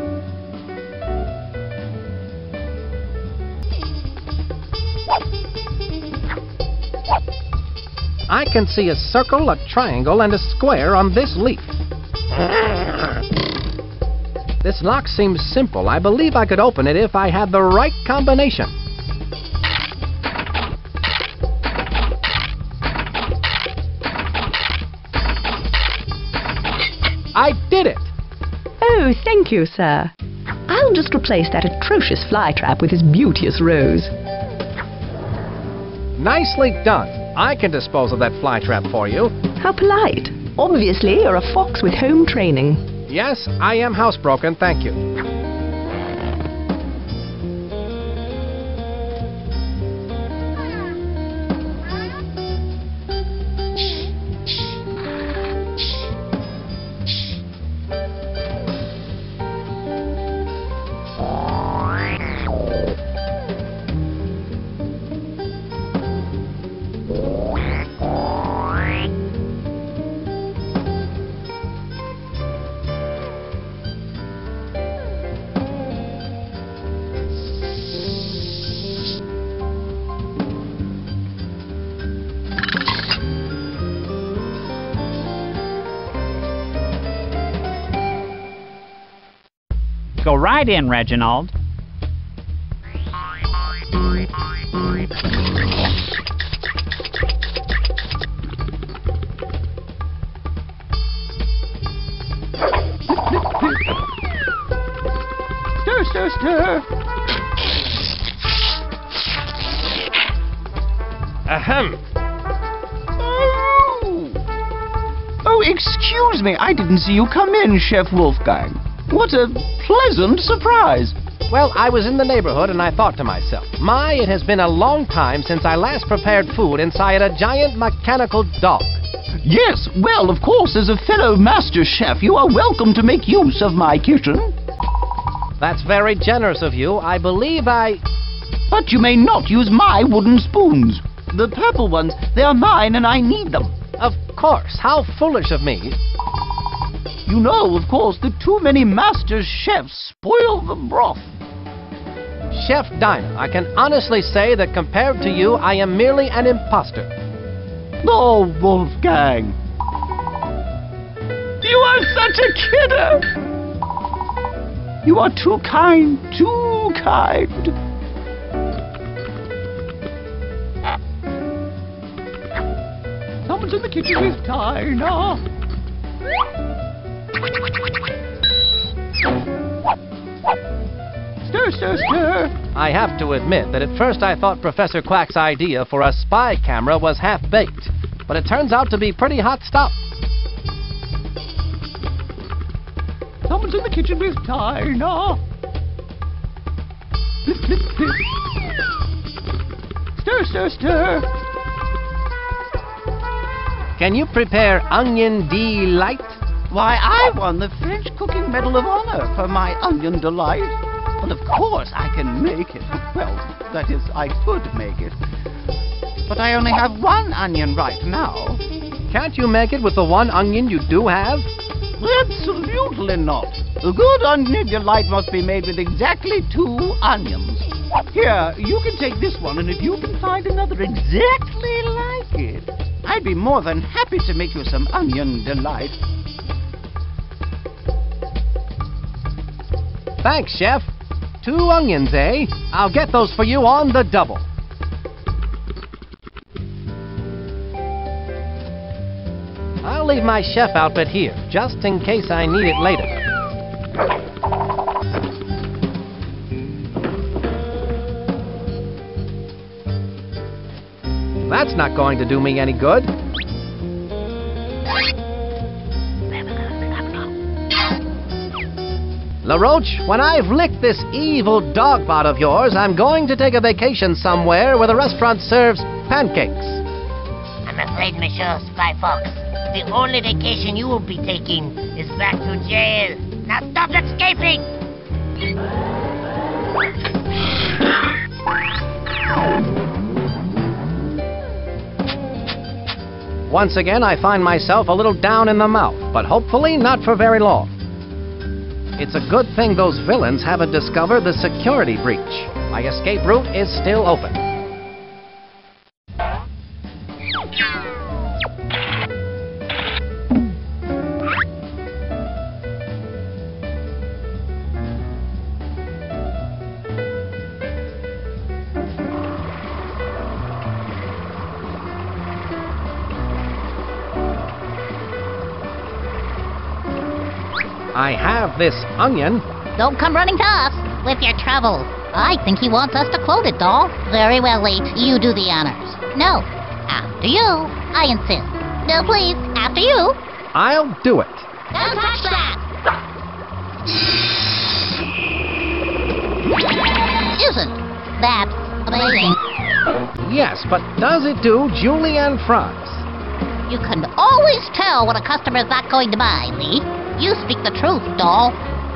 I can see a circle, a triangle, and a square on this leaf. This lock seems simple. I believe I could open it if I had the right combination. I did it! Oh, thank you, sir. I'll just replace that atrocious fly trap with this beauteous rose. Nicely done. I can dispose of that fly trap for you. How polite. Obviously, you're a fox with home training. Yes, I am housebroken, thank you. Go right in, Reginald. Stir, stir, stir. Ahem. Oh, excuse me. I didn't see you come in, Chef Wolfgang. What a pleasant surprise. Well, I was in the neighborhood and I thought to myself, it has been a long time since I last prepared food inside a giant mechanical dog. Yes, well, of course, as a fellow master chef, you are welcome to make use of my kitchen. That's very generous of you. I believe But you may not use my wooden spoons. The purple ones, they are mine and I need them. Of course. How foolish of me. You know, of course, that too many master chefs spoil the broth. Chef Dinah, I can honestly say that compared to you, I am merely an imposter. Oh, Wolfgang. You are such a kidder. You are too kind, too kind. Someone's in the kitchen with Dinah. Stir, stir, stir. I have to admit that at first I thought Professor Quack's idea for a spy camera was half-baked, but it turns out to be pretty hot stuff. Someone's in the kitchen with Dinah. Flip, flip, flip. Stir, stir, stir. Can you prepare onion delight? Why, I won the French Cooking Medal of Honor for my onion delight. But of course I can make it. Well, that is, I could make it. But I only have one onion right now. Can't you make it with the one onion you do have? Absolutely not. A good onion delight must be made with exactly 2 onions. Here, you can take this one, and if you can find another exactly like it, I'd be more than happy to make you some onion delight. Thanks, Chef. 2 onions, eh? I'll get those for you on the double. I'll leave my chef outfit here, just in case I need it later. That's not going to do me any good. LeRoach, when I've licked this evil dogbot of yours, I'm going to take a vacation somewhere where the restaurant serves pancakes. I'm afraid, Monsieur SpyFox, the only vacation you will be taking is back to jail. Now stop escaping! Once again, I find myself a little down in the mouth, but hopefully not for very long. It's a good thing those villains haven't discovered the security breach. My escape route is still open. I have this onion. Don't come running to us with your trouble. I think he wants us to quote it, doll. Very well, Lee. You do the honors. No. After you. I insist. No, please. After you. I'll do it. Don't touch that! Isn't that amazing? Yes, but does it do julienne fries? You can always tell when a customer's not going to buy, Lee. You speak the truth, doll.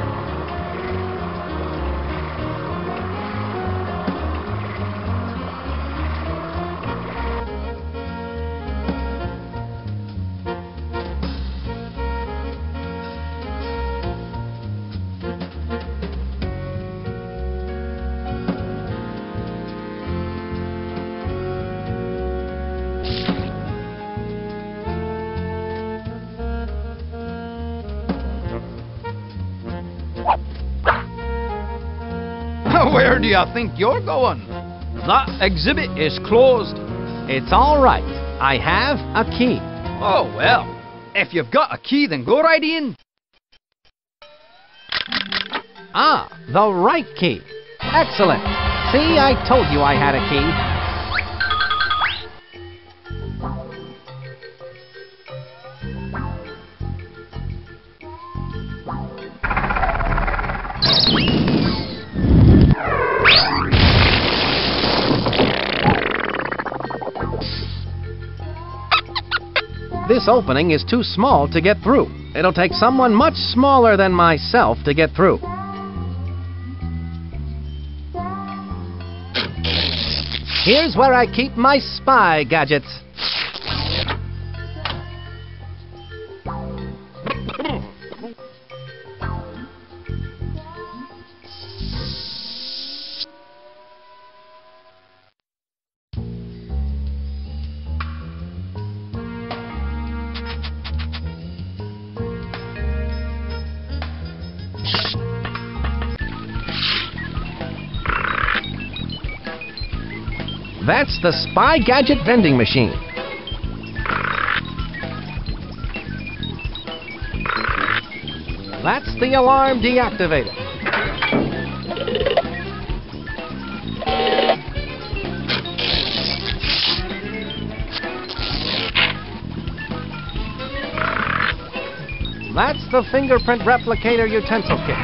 Where do you think you're going? That exhibit is closed. It's all right. I have a key. Oh, well. If you've got a key, then go right in. Ah, the right key. Excellent. See, I told you I had a key. This opening is too small to get through. It'll take someone much smaller than myself to get through. Here's where I keep my spy gadgets. That's the Spy Gadget vending machine. That's the alarm deactivator. That's the fingerprint replicator utensil kit.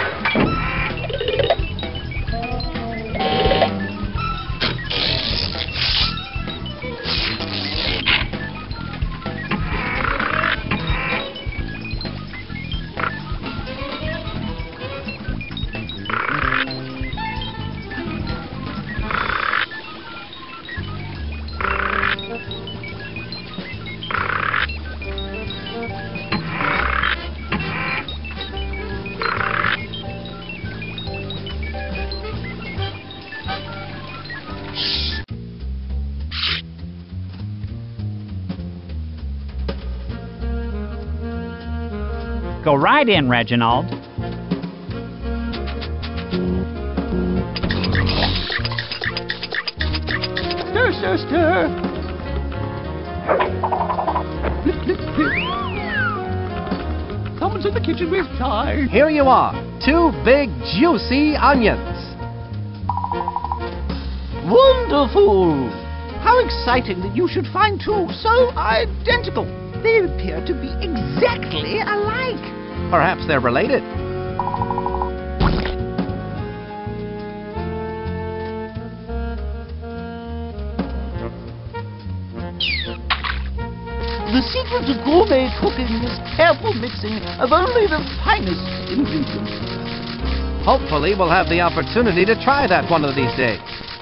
Go right in, Reginald. Stir, stir, stir. Flip, flip, flip. Someone's in the kitchen with time. Here you are, 2 big, juicy onions. Wonderful! How exciting that you should find two so identical. They appear to be exactly alike. Perhaps they're related. The secret to gourmet cooking is careful mixing of only the finest ingredients. Hopefully we'll have the opportunity to try that one of these days.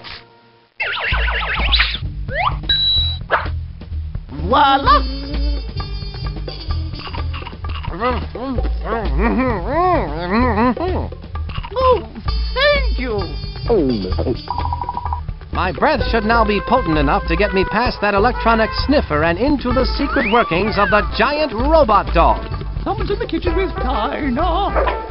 Voila! Oh, thank you! My breath should now be potent enough to get me past that electronic sniffer and into the secret workings of the giant robot dog. Someone's in the kitchen with Dinah.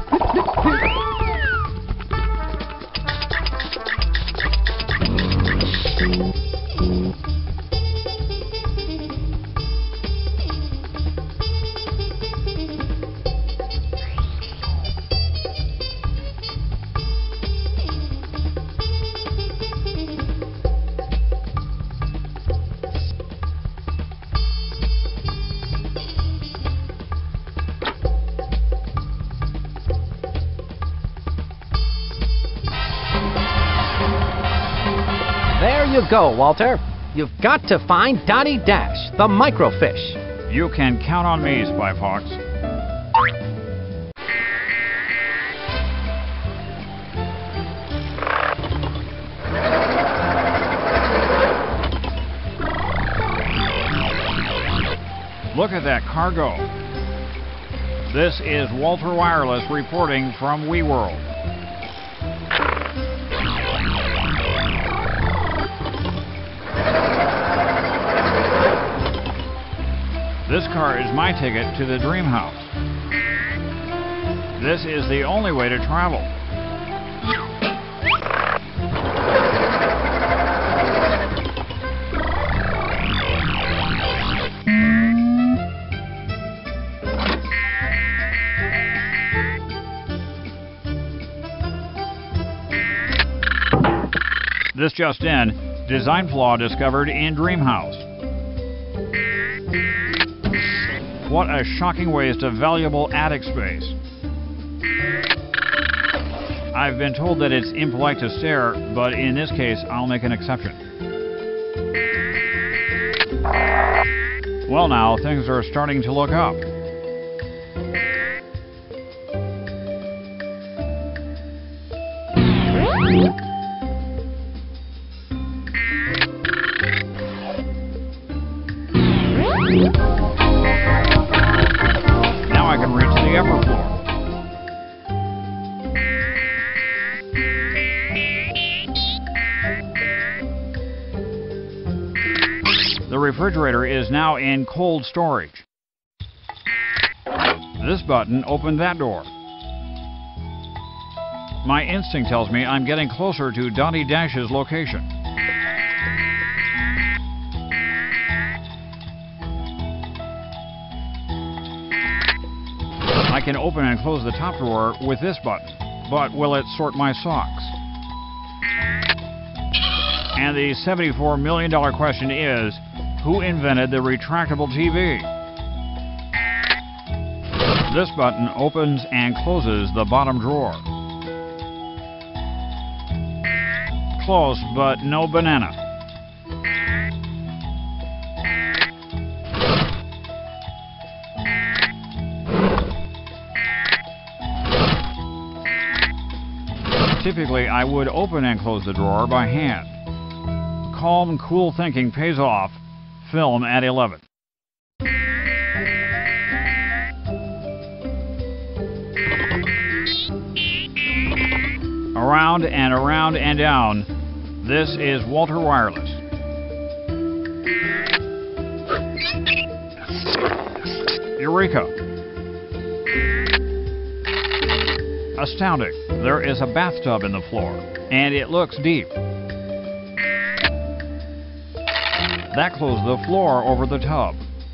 There you go, Walter. You've got to find Dottie Dash, the microfish. You can count on me, SpyFox. Look at that cargo. This is Walter Wireless reporting from WeWorld. This car is my ticket to the dream house. This is the only way to travel. This just in, design flaw discovered in Dreamhouse. What a shocking waste of valuable attic space. I've been told that it's impolite to stare, but in this case, I'll make an exception. Well now, things are starting to look up. Now I can reach the upper floor. The refrigerator is now in cold storage. This button opened that door. My instinct tells me I'm getting closer to Dottie Dash's location. can open and close the top drawer with this button, but will it sort my socks? And the $74 million question is, who invented the retractable TV? This button opens and closes the bottom drawer. Close, but no banana. Typically, I would open and close the drawer by hand. Calm, cool thinking pays off. Film at 11. Around and around and down. This is Walter Wireless. Eureka! Astounding. There is a bathtub in the floor, and it looks deep. That closed the floor over the tub.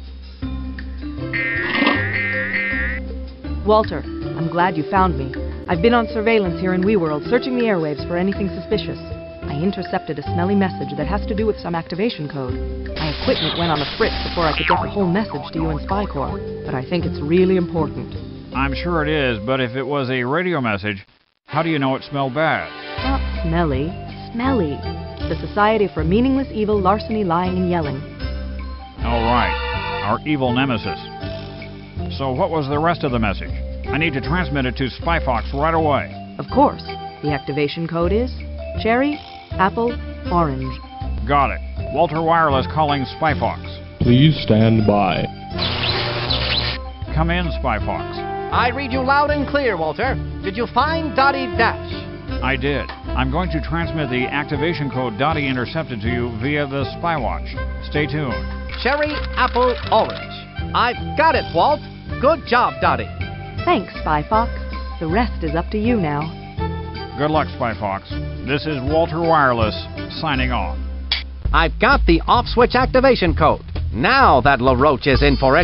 Walter, I'm glad you found me. I've been on surveillance here in WeWorld, searching the airwaves for anything suspicious. I intercepted a smelly message that has to do with some activation code. My equipment went on the fritz before I could get the whole message to you in SpyCorps, but I think it's really important. I'm sure it is, but if it was a radio message, how do you know it smelled bad? Not smelly, smelly. The Society for Meaningless Evil, Larceny, Lying, and Yelling. Oh, right. Our evil nemesis. So what was the rest of the message? I need to transmit it to SpyFox right away. Of course. The activation code is cherry, apple, orange. Got it. Walter Wireless calling SpyFox. Please stand by. Come in, SpyFox. I read you loud and clear, Walter. Did you find Dottie Dash? I did. I'm going to transmit the activation code Dottie intercepted to you via the SpyWatch. Stay tuned. Cherry, apple, orange. I've got it, Walt. Good job, Dottie. Thanks, SpyFox. The rest is up to you now. Good luck, SpyFox. This is Walter Wireless, signing off. I've got the off-switch activation code. Now that LeRoach is in for it.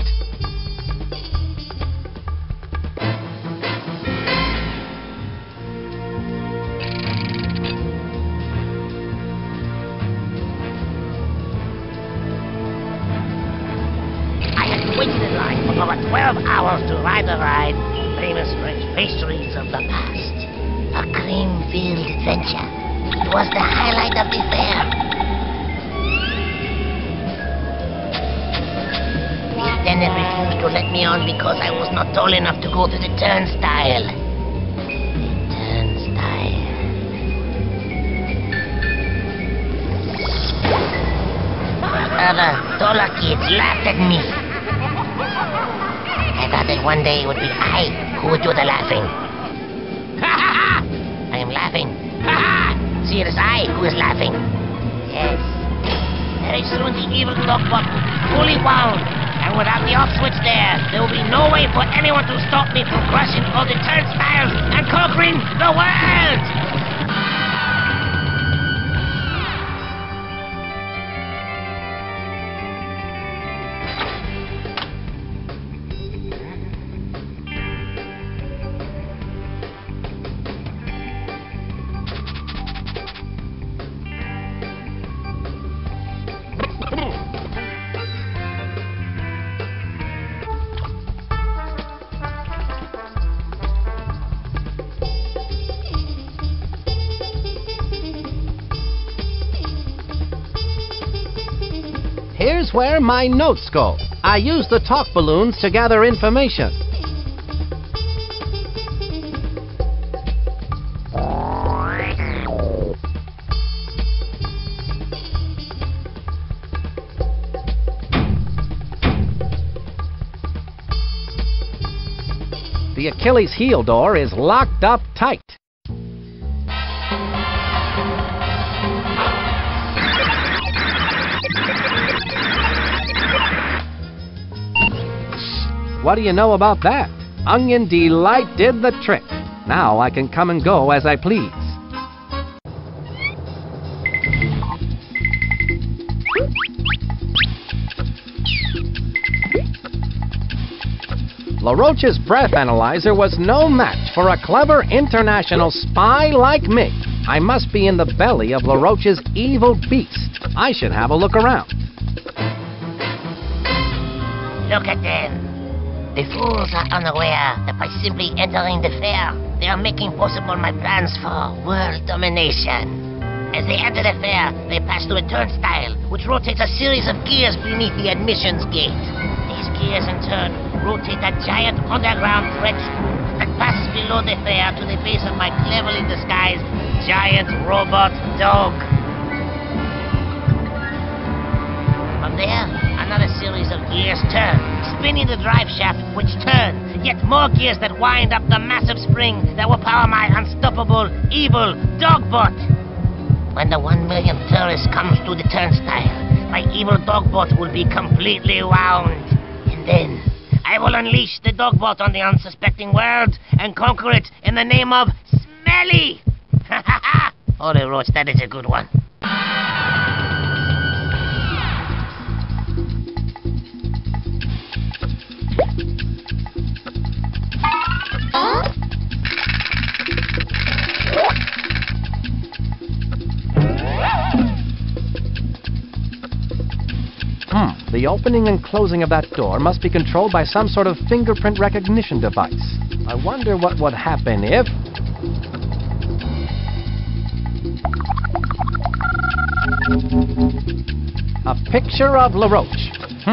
Waited in line for over 12 hours to ride the ride. Famous French pastries of the past. A cream-filled adventure. It was the highlight of the fair. The attendant refused to let me on because I was not tall enough to go to the turnstile. The turnstile. Other taller kids laughed at me. I thought that one day it would be I who would do the laughing. Ha ha ha! I am laughing. Ha ha! See, it is I who is laughing. Yes. Very soon the evil Dogbot will be fully wound. And without the off switch there will be no way for anyone to stop me from crushing all the turnstiles and conquering the world! Here's where my notes go. I use the talk balloons to gather information. The Achilles heel door is locked up tight. What do you know about that? Onion Delight did the trick. Now I can come and go as I please. LeRoach's breath analyzer was no match for a clever international spy like me. I must be in the belly of LeRoach's evil beast. I should have a look around. Look at them. The fools are unaware that by simply entering the fair, they are making possible my plans for world domination. As they enter the fair, they pass through a turnstile, which rotates a series of gears beneath the admissions gate. These gears, in turn, rotate a giant underground thread screw that passes below the fair to the base of my cleverly disguised giant robot dog. From there, another series of gears turn, spinning the drive shaft, which turns. Yet more gears that wind up the massive spring that will power my unstoppable, evil Dogbot. When the 1 millionth tourist comes to the turnstile, my evil Dogbot will be completely wound. And then, I will unleash the Dogbot on the unsuspecting world and conquer it in the name of Smelly! Ha ha ha! Oh, LeRoach, that is a good one. The opening and closing of that door must be controlled by some sort of fingerprint recognition device. I wonder what would happen if... A picture of LeRoach.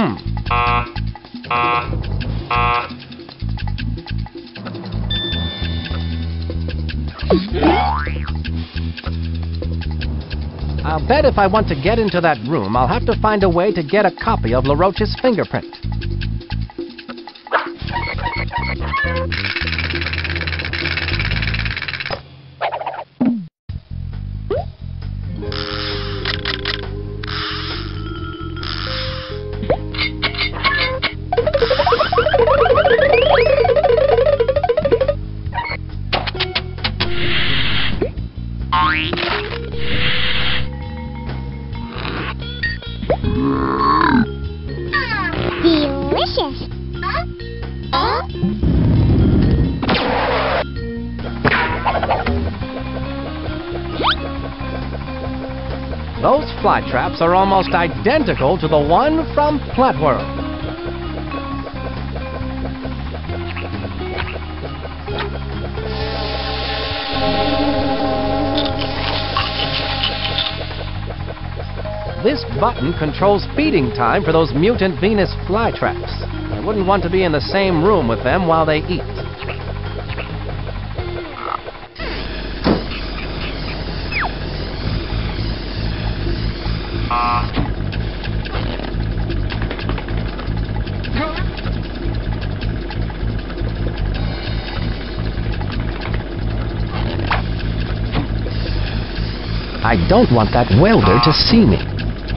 I'll bet if I want to get into that room, I'll have to find a way to get a copy of LeRoach's fingerprint. Delicious. Those fly traps are almost identical to the one from Flatworld. This button controls feeding time for those mutant Venus flytraps. I wouldn't want to be in the same room with them while they eat. I don't want that welder to see me.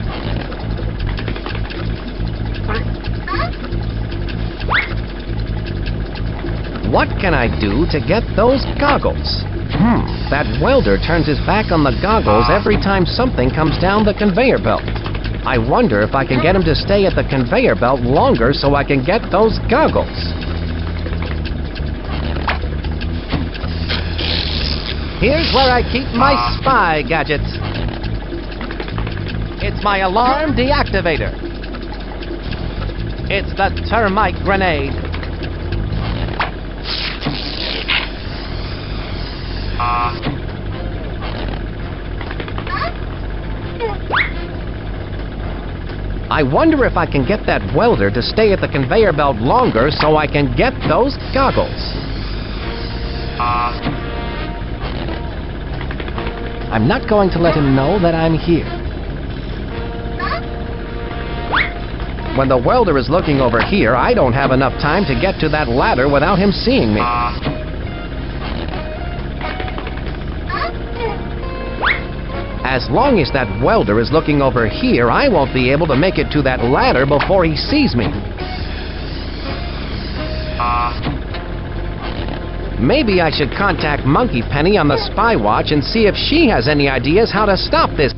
What can I do to get those goggles? That welder turns his back on the goggles every time something comes down the conveyor belt. I wonder if I can get him to stay at the conveyor belt longer so I can get those goggles. Here's where I keep my spy gadgets. It's my alarm deactivator. It's the termite grenade. I wonder if I can get that welder to stay at the conveyor belt longer so I can get those goggles. I'm not going to let him know that I'm here. When the welder is looking over here, I don't have enough time to get to that ladder without him seeing me. As long as that welder is looking over here, I won't be able to make it to that ladder before he sees me. Maybe I should contact Monkey Penny on the Spy Watch and see if she has any ideas how to stop this.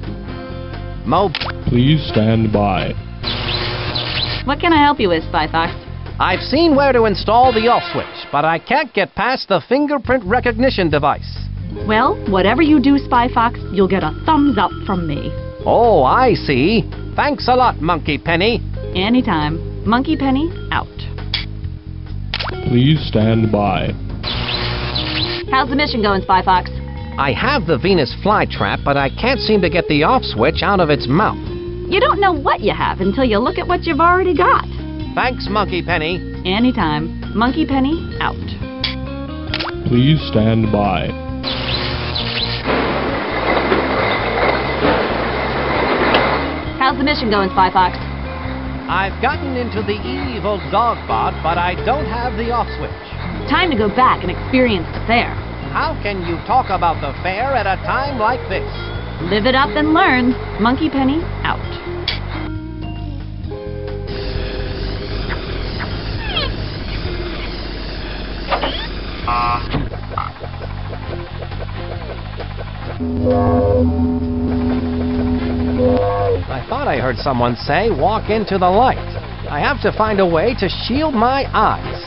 Please stand by. What can I help you with, SpyFox? I've seen where to install the off switch, but I can't get past the fingerprint recognition device. Well, whatever you do, SpyFox, you'll get a thumbs up from me. Oh, I see. Thanks a lot, Monkey Penny. Anytime. Monkey Penny, out. Please stand by. How's the mission going, SpyFox? I have the Venus flytrap, but I can't seem to get the off switch out of its mouth. You don't know what you have until you look at what you've already got. Thanks, Monkey Penny. Anytime. Monkey Penny, out. Please stand by. How's the mission going, SpyFox? I've gotten into the Evil Dogbot, but I don't have the off switch. Time to go back and experience the fair. How can you talk about the fair at a time like this? Live it up and learn. Monkey Penny, out. I thought I heard someone say, walk into the light. I have to find a way to shield my eyes.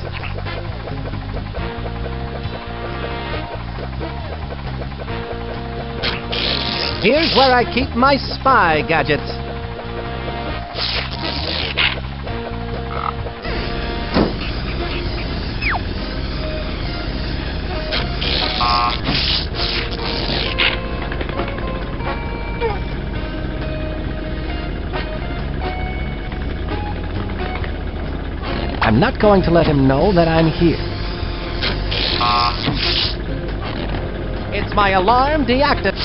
Here's where I keep my spy gadgets. I'm not going to let him know that I'm here. It's my alarm deactivated.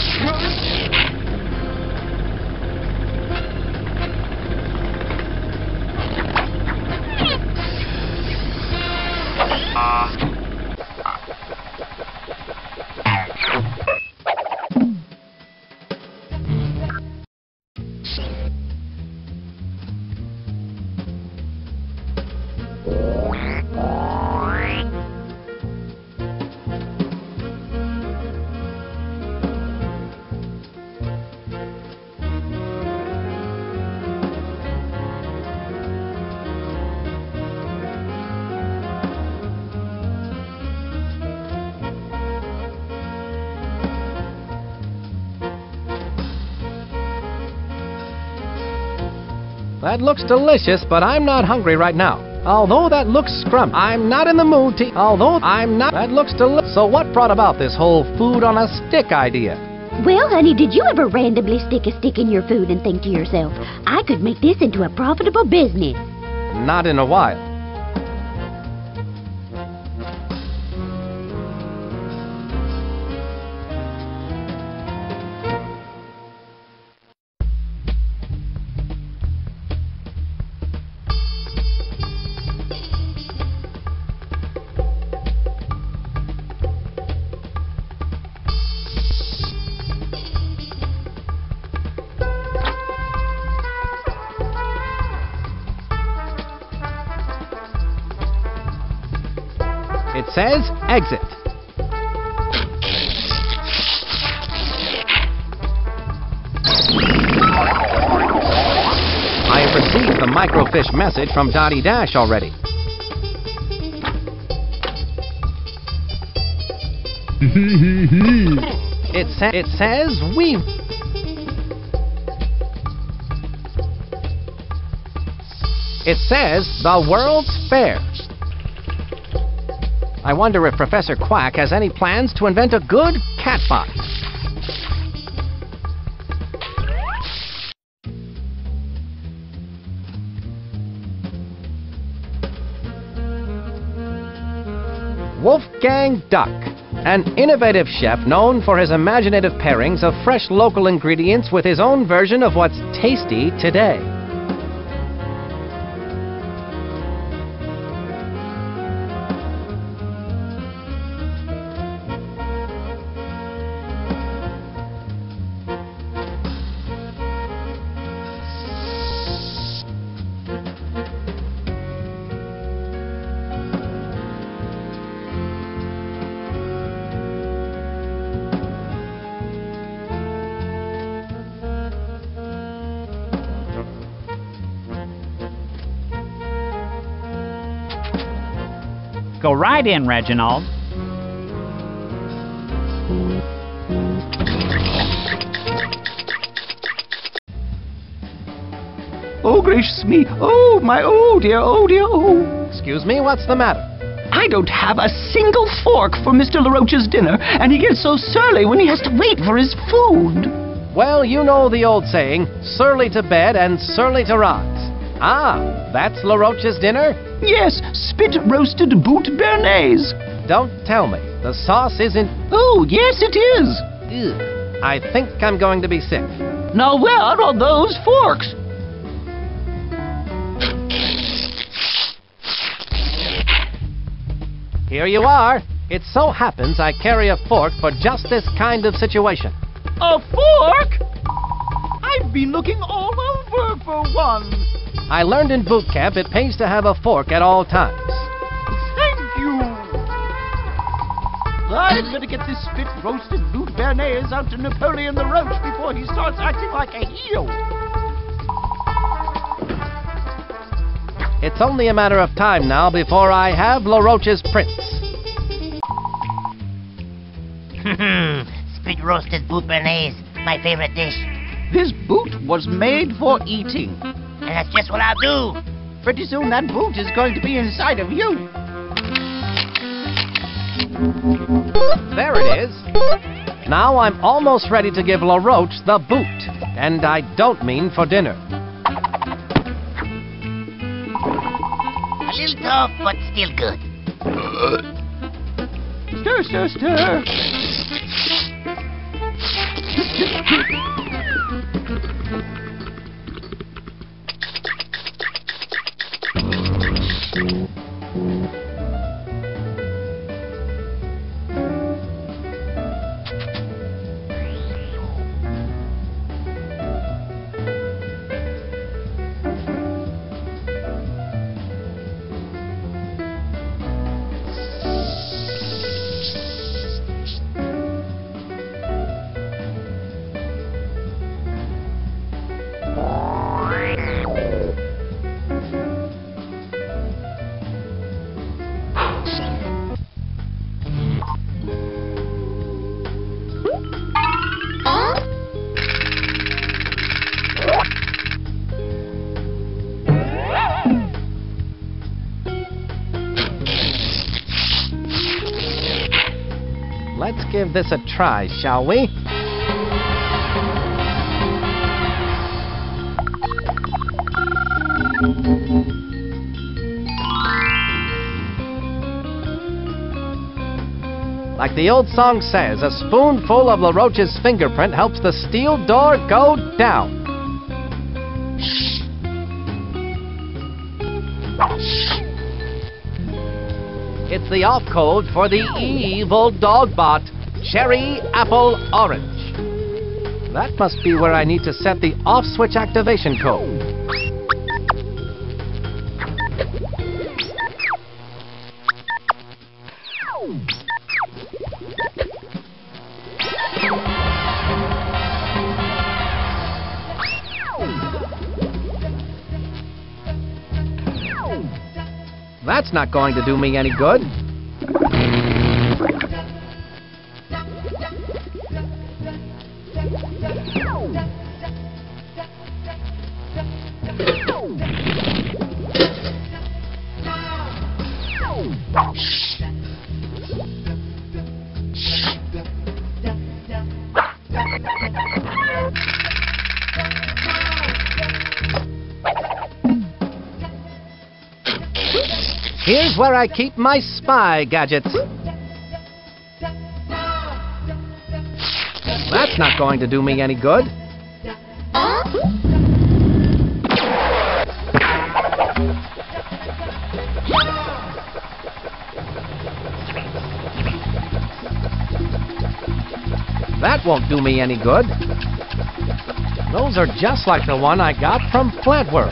That looks delicious, but I'm not hungry right now. Although that looks scrumptious, I'm not in the mood to... That looks delicious. So what brought about this whole food on a stick idea? Well, honey, did you ever randomly stick a stick in your food and think to yourself, I could make this into a profitable business? Not in a while. It says exit. I have received the microfiche message from Dottie Dash already. It says we... It says the World's Fair. I wonder if Professor Quack has any plans to invent a good catbot. Wolfgang Duck, an innovative chef known for his imaginative pairings of fresh local ingredients with his own version of what's tasty today. Go right in, Reginald. Oh, gracious me. Oh, my, oh dear, oh dear, oh. Excuse me, what's the matter? I don't have a single fork for Mr. LeRoach's dinner, and he gets so surly when he has to wait for his food. Well, you know the old saying, surly to bed and surly to rise. Ah, that's LeRoach's dinner? Yes, spit-roasted boot béarnaise. Don't tell me. The sauce isn't... Oh, yes, it is. Ugh. I think I'm going to be sick. Now, where are those forks? Here you are. It so happens I carry a fork for just this kind of situation. A fork? I've been looking all over for one. I learned in boot camp it pays to have a fork at all times. Thank you. I'd better get this spit-roasted boot béarnaise out to Napoleon LeRoach before he starts acting like a heel. It's only a matter of time now before I have LeRoach's prince. Spit-roasted boot béarnaise, my favorite dish. This boot was made for eating. And that's just what I'll do. Pretty soon that boot is going to be inside of you. There it is. Now I'm almost ready to give LeRoach the boot. And I don't mean for dinner. A little tough, but still good. Stir, stir, stir. Let's give this a try, shall we? Like the old song says, a spoonful of LeRoach's fingerprint helps the steel door go down. It's the off code for the evil Dogbot, cherry, apple, orange. That must be where I need to set the off switch activation code. That's not going to do me any good. Here's where I keep my spy gadgets. That's not going to do me any good. That won't do me any good. Those are just like the one I got from Plant Work.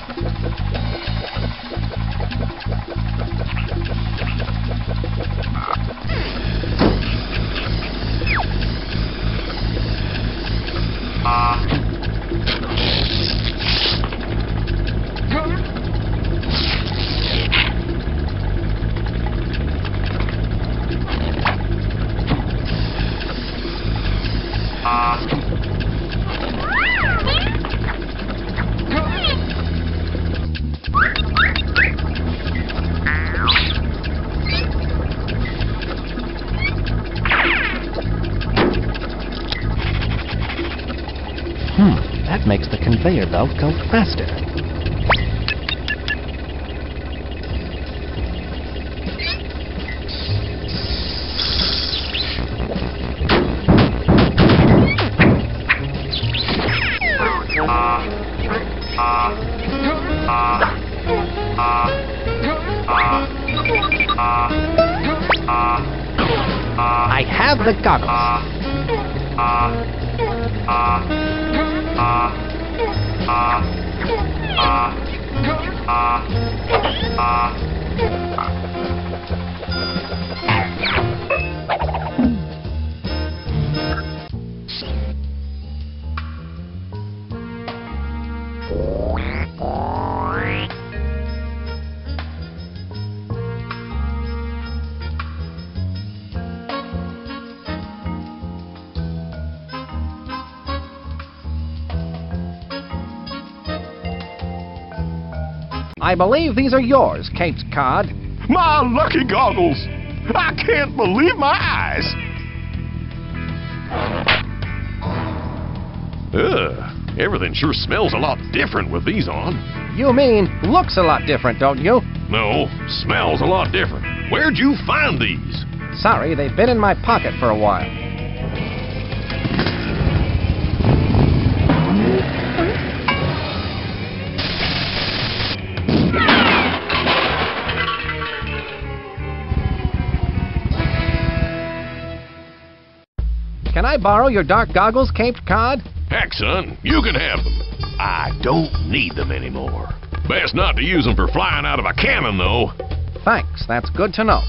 That makes the conveyor belt go faster. I have the goggles. I believe these are yours, Kate's card. My lucky goggles! I can't believe my eyes! Ugh, everything sure smells a lot different with these on. You mean looks a lot different, don't you? No, smells a lot different. Where'd you find these? Sorry, they've been in my pocket for a while. Can I borrow your dark goggles, Caped Cod? Heck, son, you can have them. I don't need them anymore. Best not to use them for flying out of a cannon, though. Thanks, that's good to know.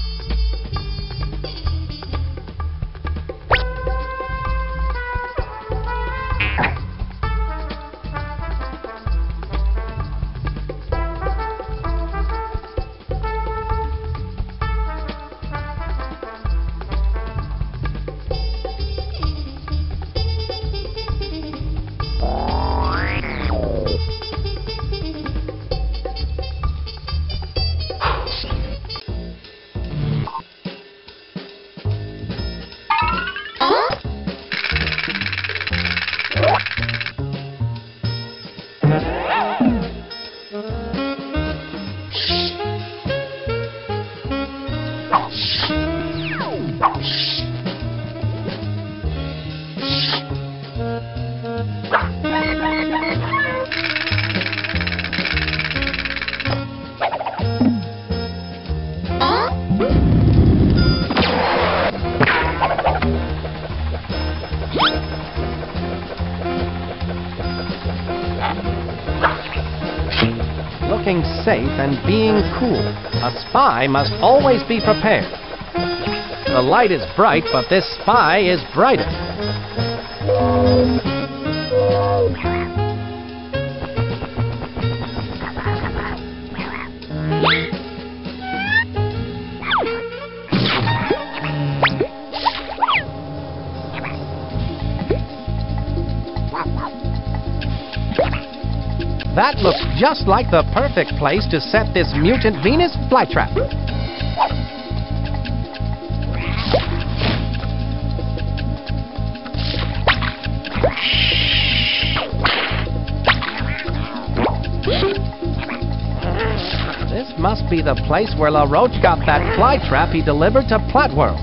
Looking safe and being cool. A spy must always be prepared. The light is bright, but this spy is brighter. That looks just like the perfect place to set this mutant Venus flytrap. This must be the place where LeRoach got that flytrap he delivered to Platworld.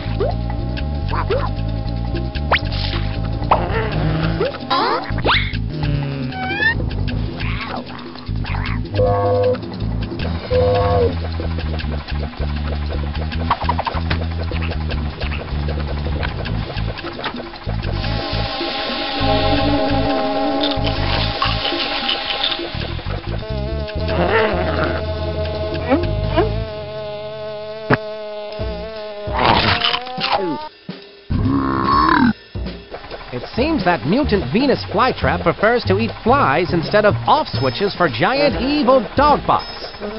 It seems that mutant Venus flytrap prefers to eat flies instead of off switches for Giant Evil Dogbots.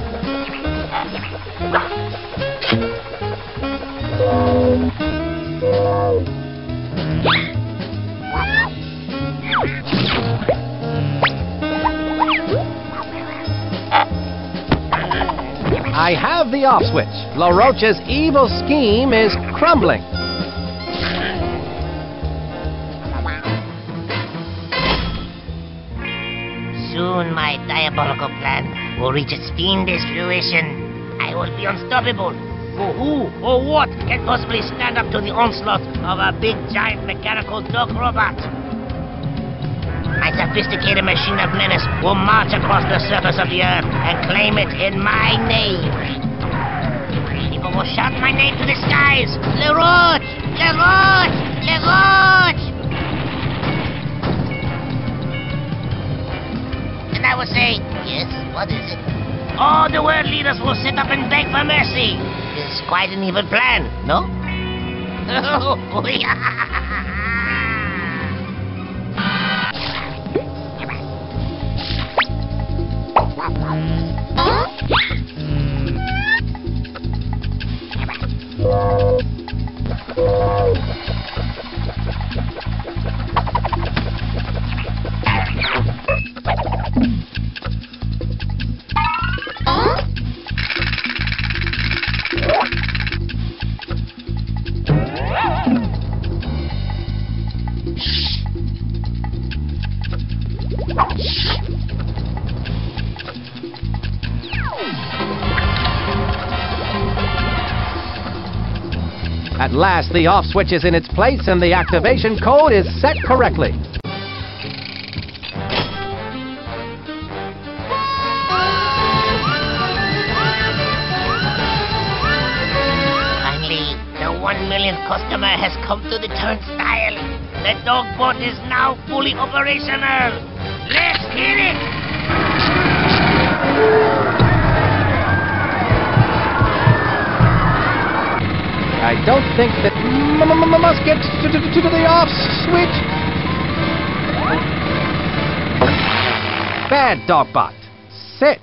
I have the off switch. LeRoach's evil scheme is crumbling. Soon my diabolical plan will reach its fiendish fruition. I will be unstoppable. For who or what can possibly stand up to the onslaught of a big, giant, mechanical dog robot? My sophisticated machine of menace will march across the surface of the earth and claim it in my name. People will shout my name to the skies. LeRoach! LeRoach! LeRoach! And I will say, yes, what is it? All the world leaders will sit up and beg for mercy. It's quite an evil plan, no? At last, the off switch is in its place and the activation code is set correctly. Finally, the 1 millionth customer has come to the turnstile. The Dogbot is now fully operational. Let's hit it! I don't think that must get to the off switch. Bad Dogbot. Sit.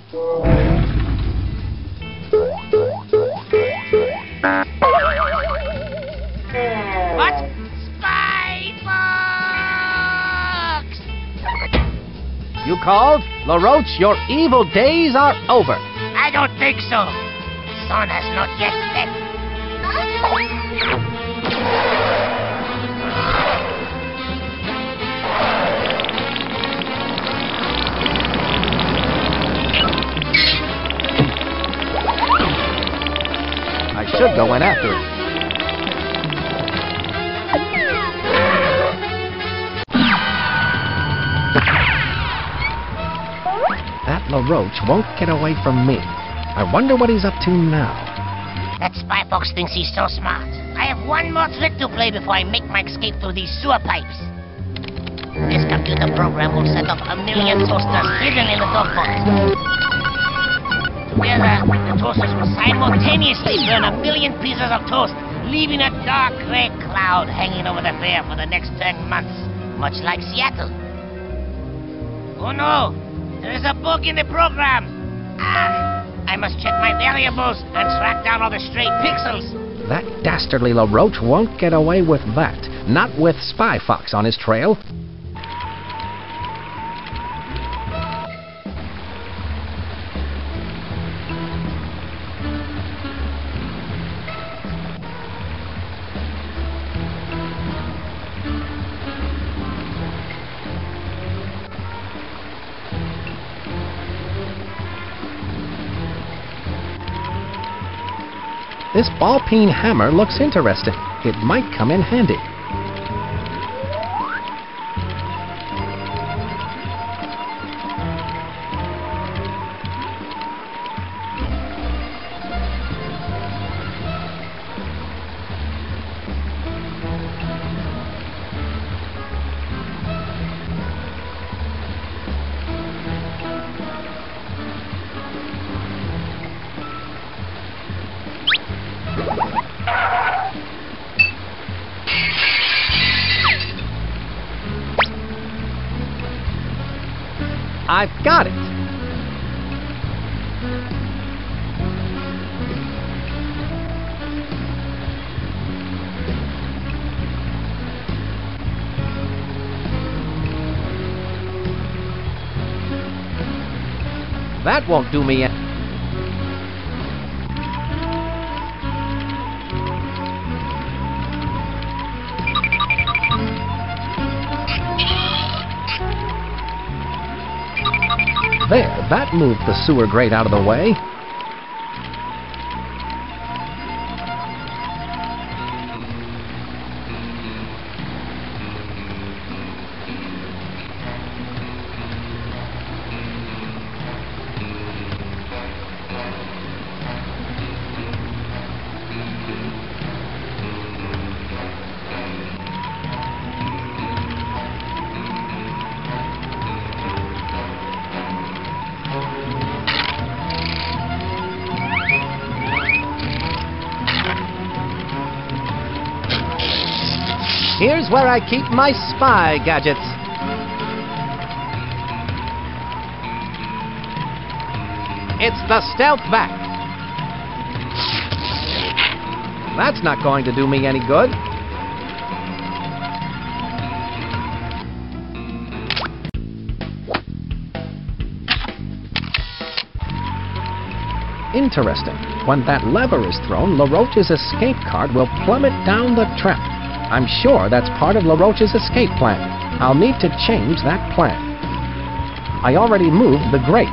What? SpyFox! You called? LeRoach, your evil days are over. I don't think so. The sun has not yet set. I should go in after it. That LeRoach won't get away from me. I wonder what he's up to now. That SpyFox thinks he's so smart. I have one more trick to play before I make my escape through these sewer pipes. This computer program will set up 1 million toasters hidden in the Dogbot. Together, the toasters will simultaneously burn 1 million pieces of toast, leaving a dark gray cloud hanging over the fair for the next 10 months, much like Seattle. Oh no! There is a bug in the program! I must check my variables and track down all the stray pixels. That dastardly LeRoach won't get away with that. Not with SpyFox on his trail. This ball-peen hammer looks interesting. It might come in handy. I've got it. That won't do me any. There, that moved the sewer grate out of the way. Here's where I keep my spy gadgets. It's the stealth vac. That's not going to do me any good. Interesting. When that lever is thrown, LeRoach's escape card will plummet down the trap. I'm sure that's part of LeRoach's escape plan. I'll need to change that plan. I already moved the grate.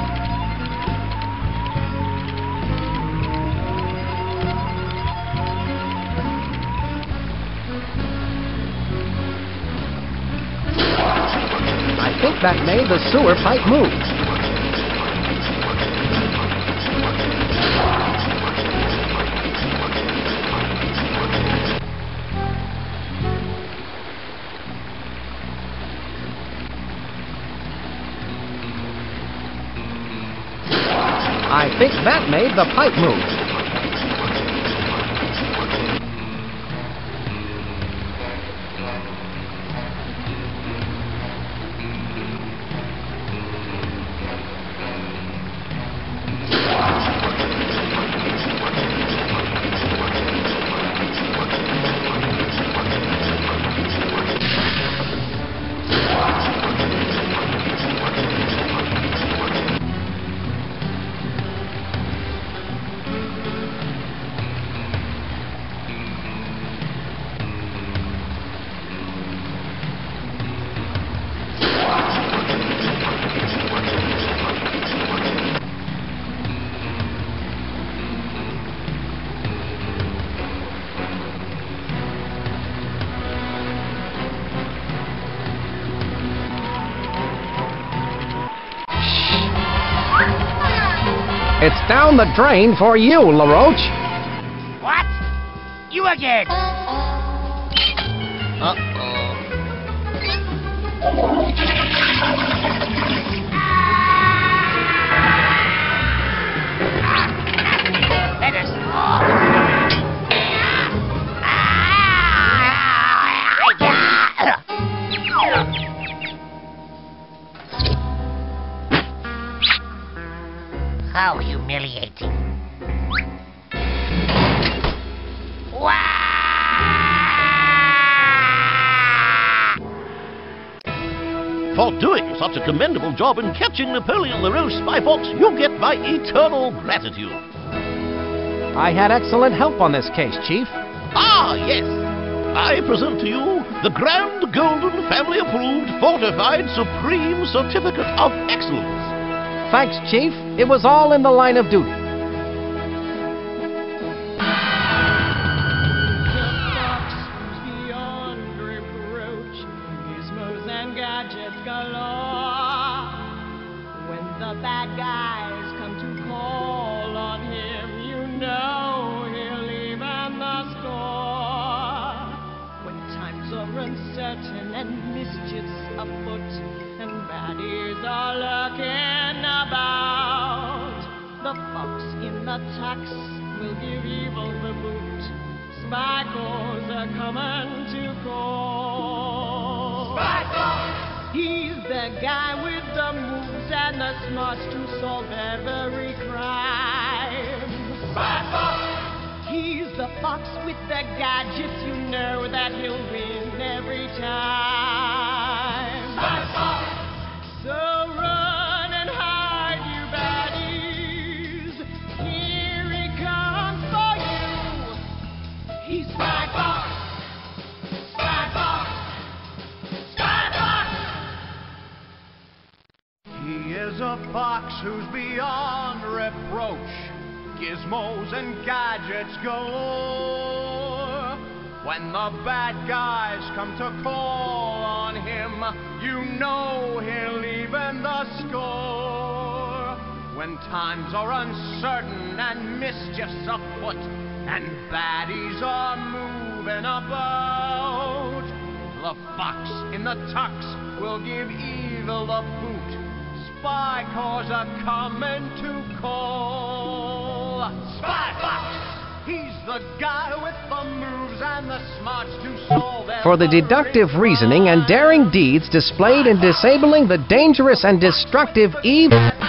I think that made the sewer pipe move. I think that made the pipe move. It's down the drain for you, LeRoach. What? You again? Let us How humiliating. For doing such a commendable job in catching Napoleon LeRoach, SpyFox, you get my eternal gratitude. I had excellent help on this case, Chief. Ah, yes. I present to you the Grand Golden Family Approved Fortified Supreme Certificate of Excellence. Thanks, Chief. It was all in the line of duty. Uncertain and mischiefs afoot, and baddies are lurking about. The fox in the tux will give evil the boot. SpyFox are coming to call. SpyFox! He's the guy with the moves and the smarts to solve every crime. SpyFox! He's the fox with the gadgets, you know that he'll win every time. SpyFox! So run and hide, you baddies. Here he comes for you. He's SpyFox! SpyFox! SpyFox! He is a the fox who's beyond reproach. Gizmos and gadgets galore. When the bad guys come to call on him, you know he'll even the score. When times are uncertain and mischief's afoot, and baddies are moving about, the fox in the tux will give evil the boot. Spy corps are coming to call. SpyFox! He's the guy with the moves and the smarts to solve every... For the deductive reasoning and daring deeds displayed in disabling the dangerous and destructive evil...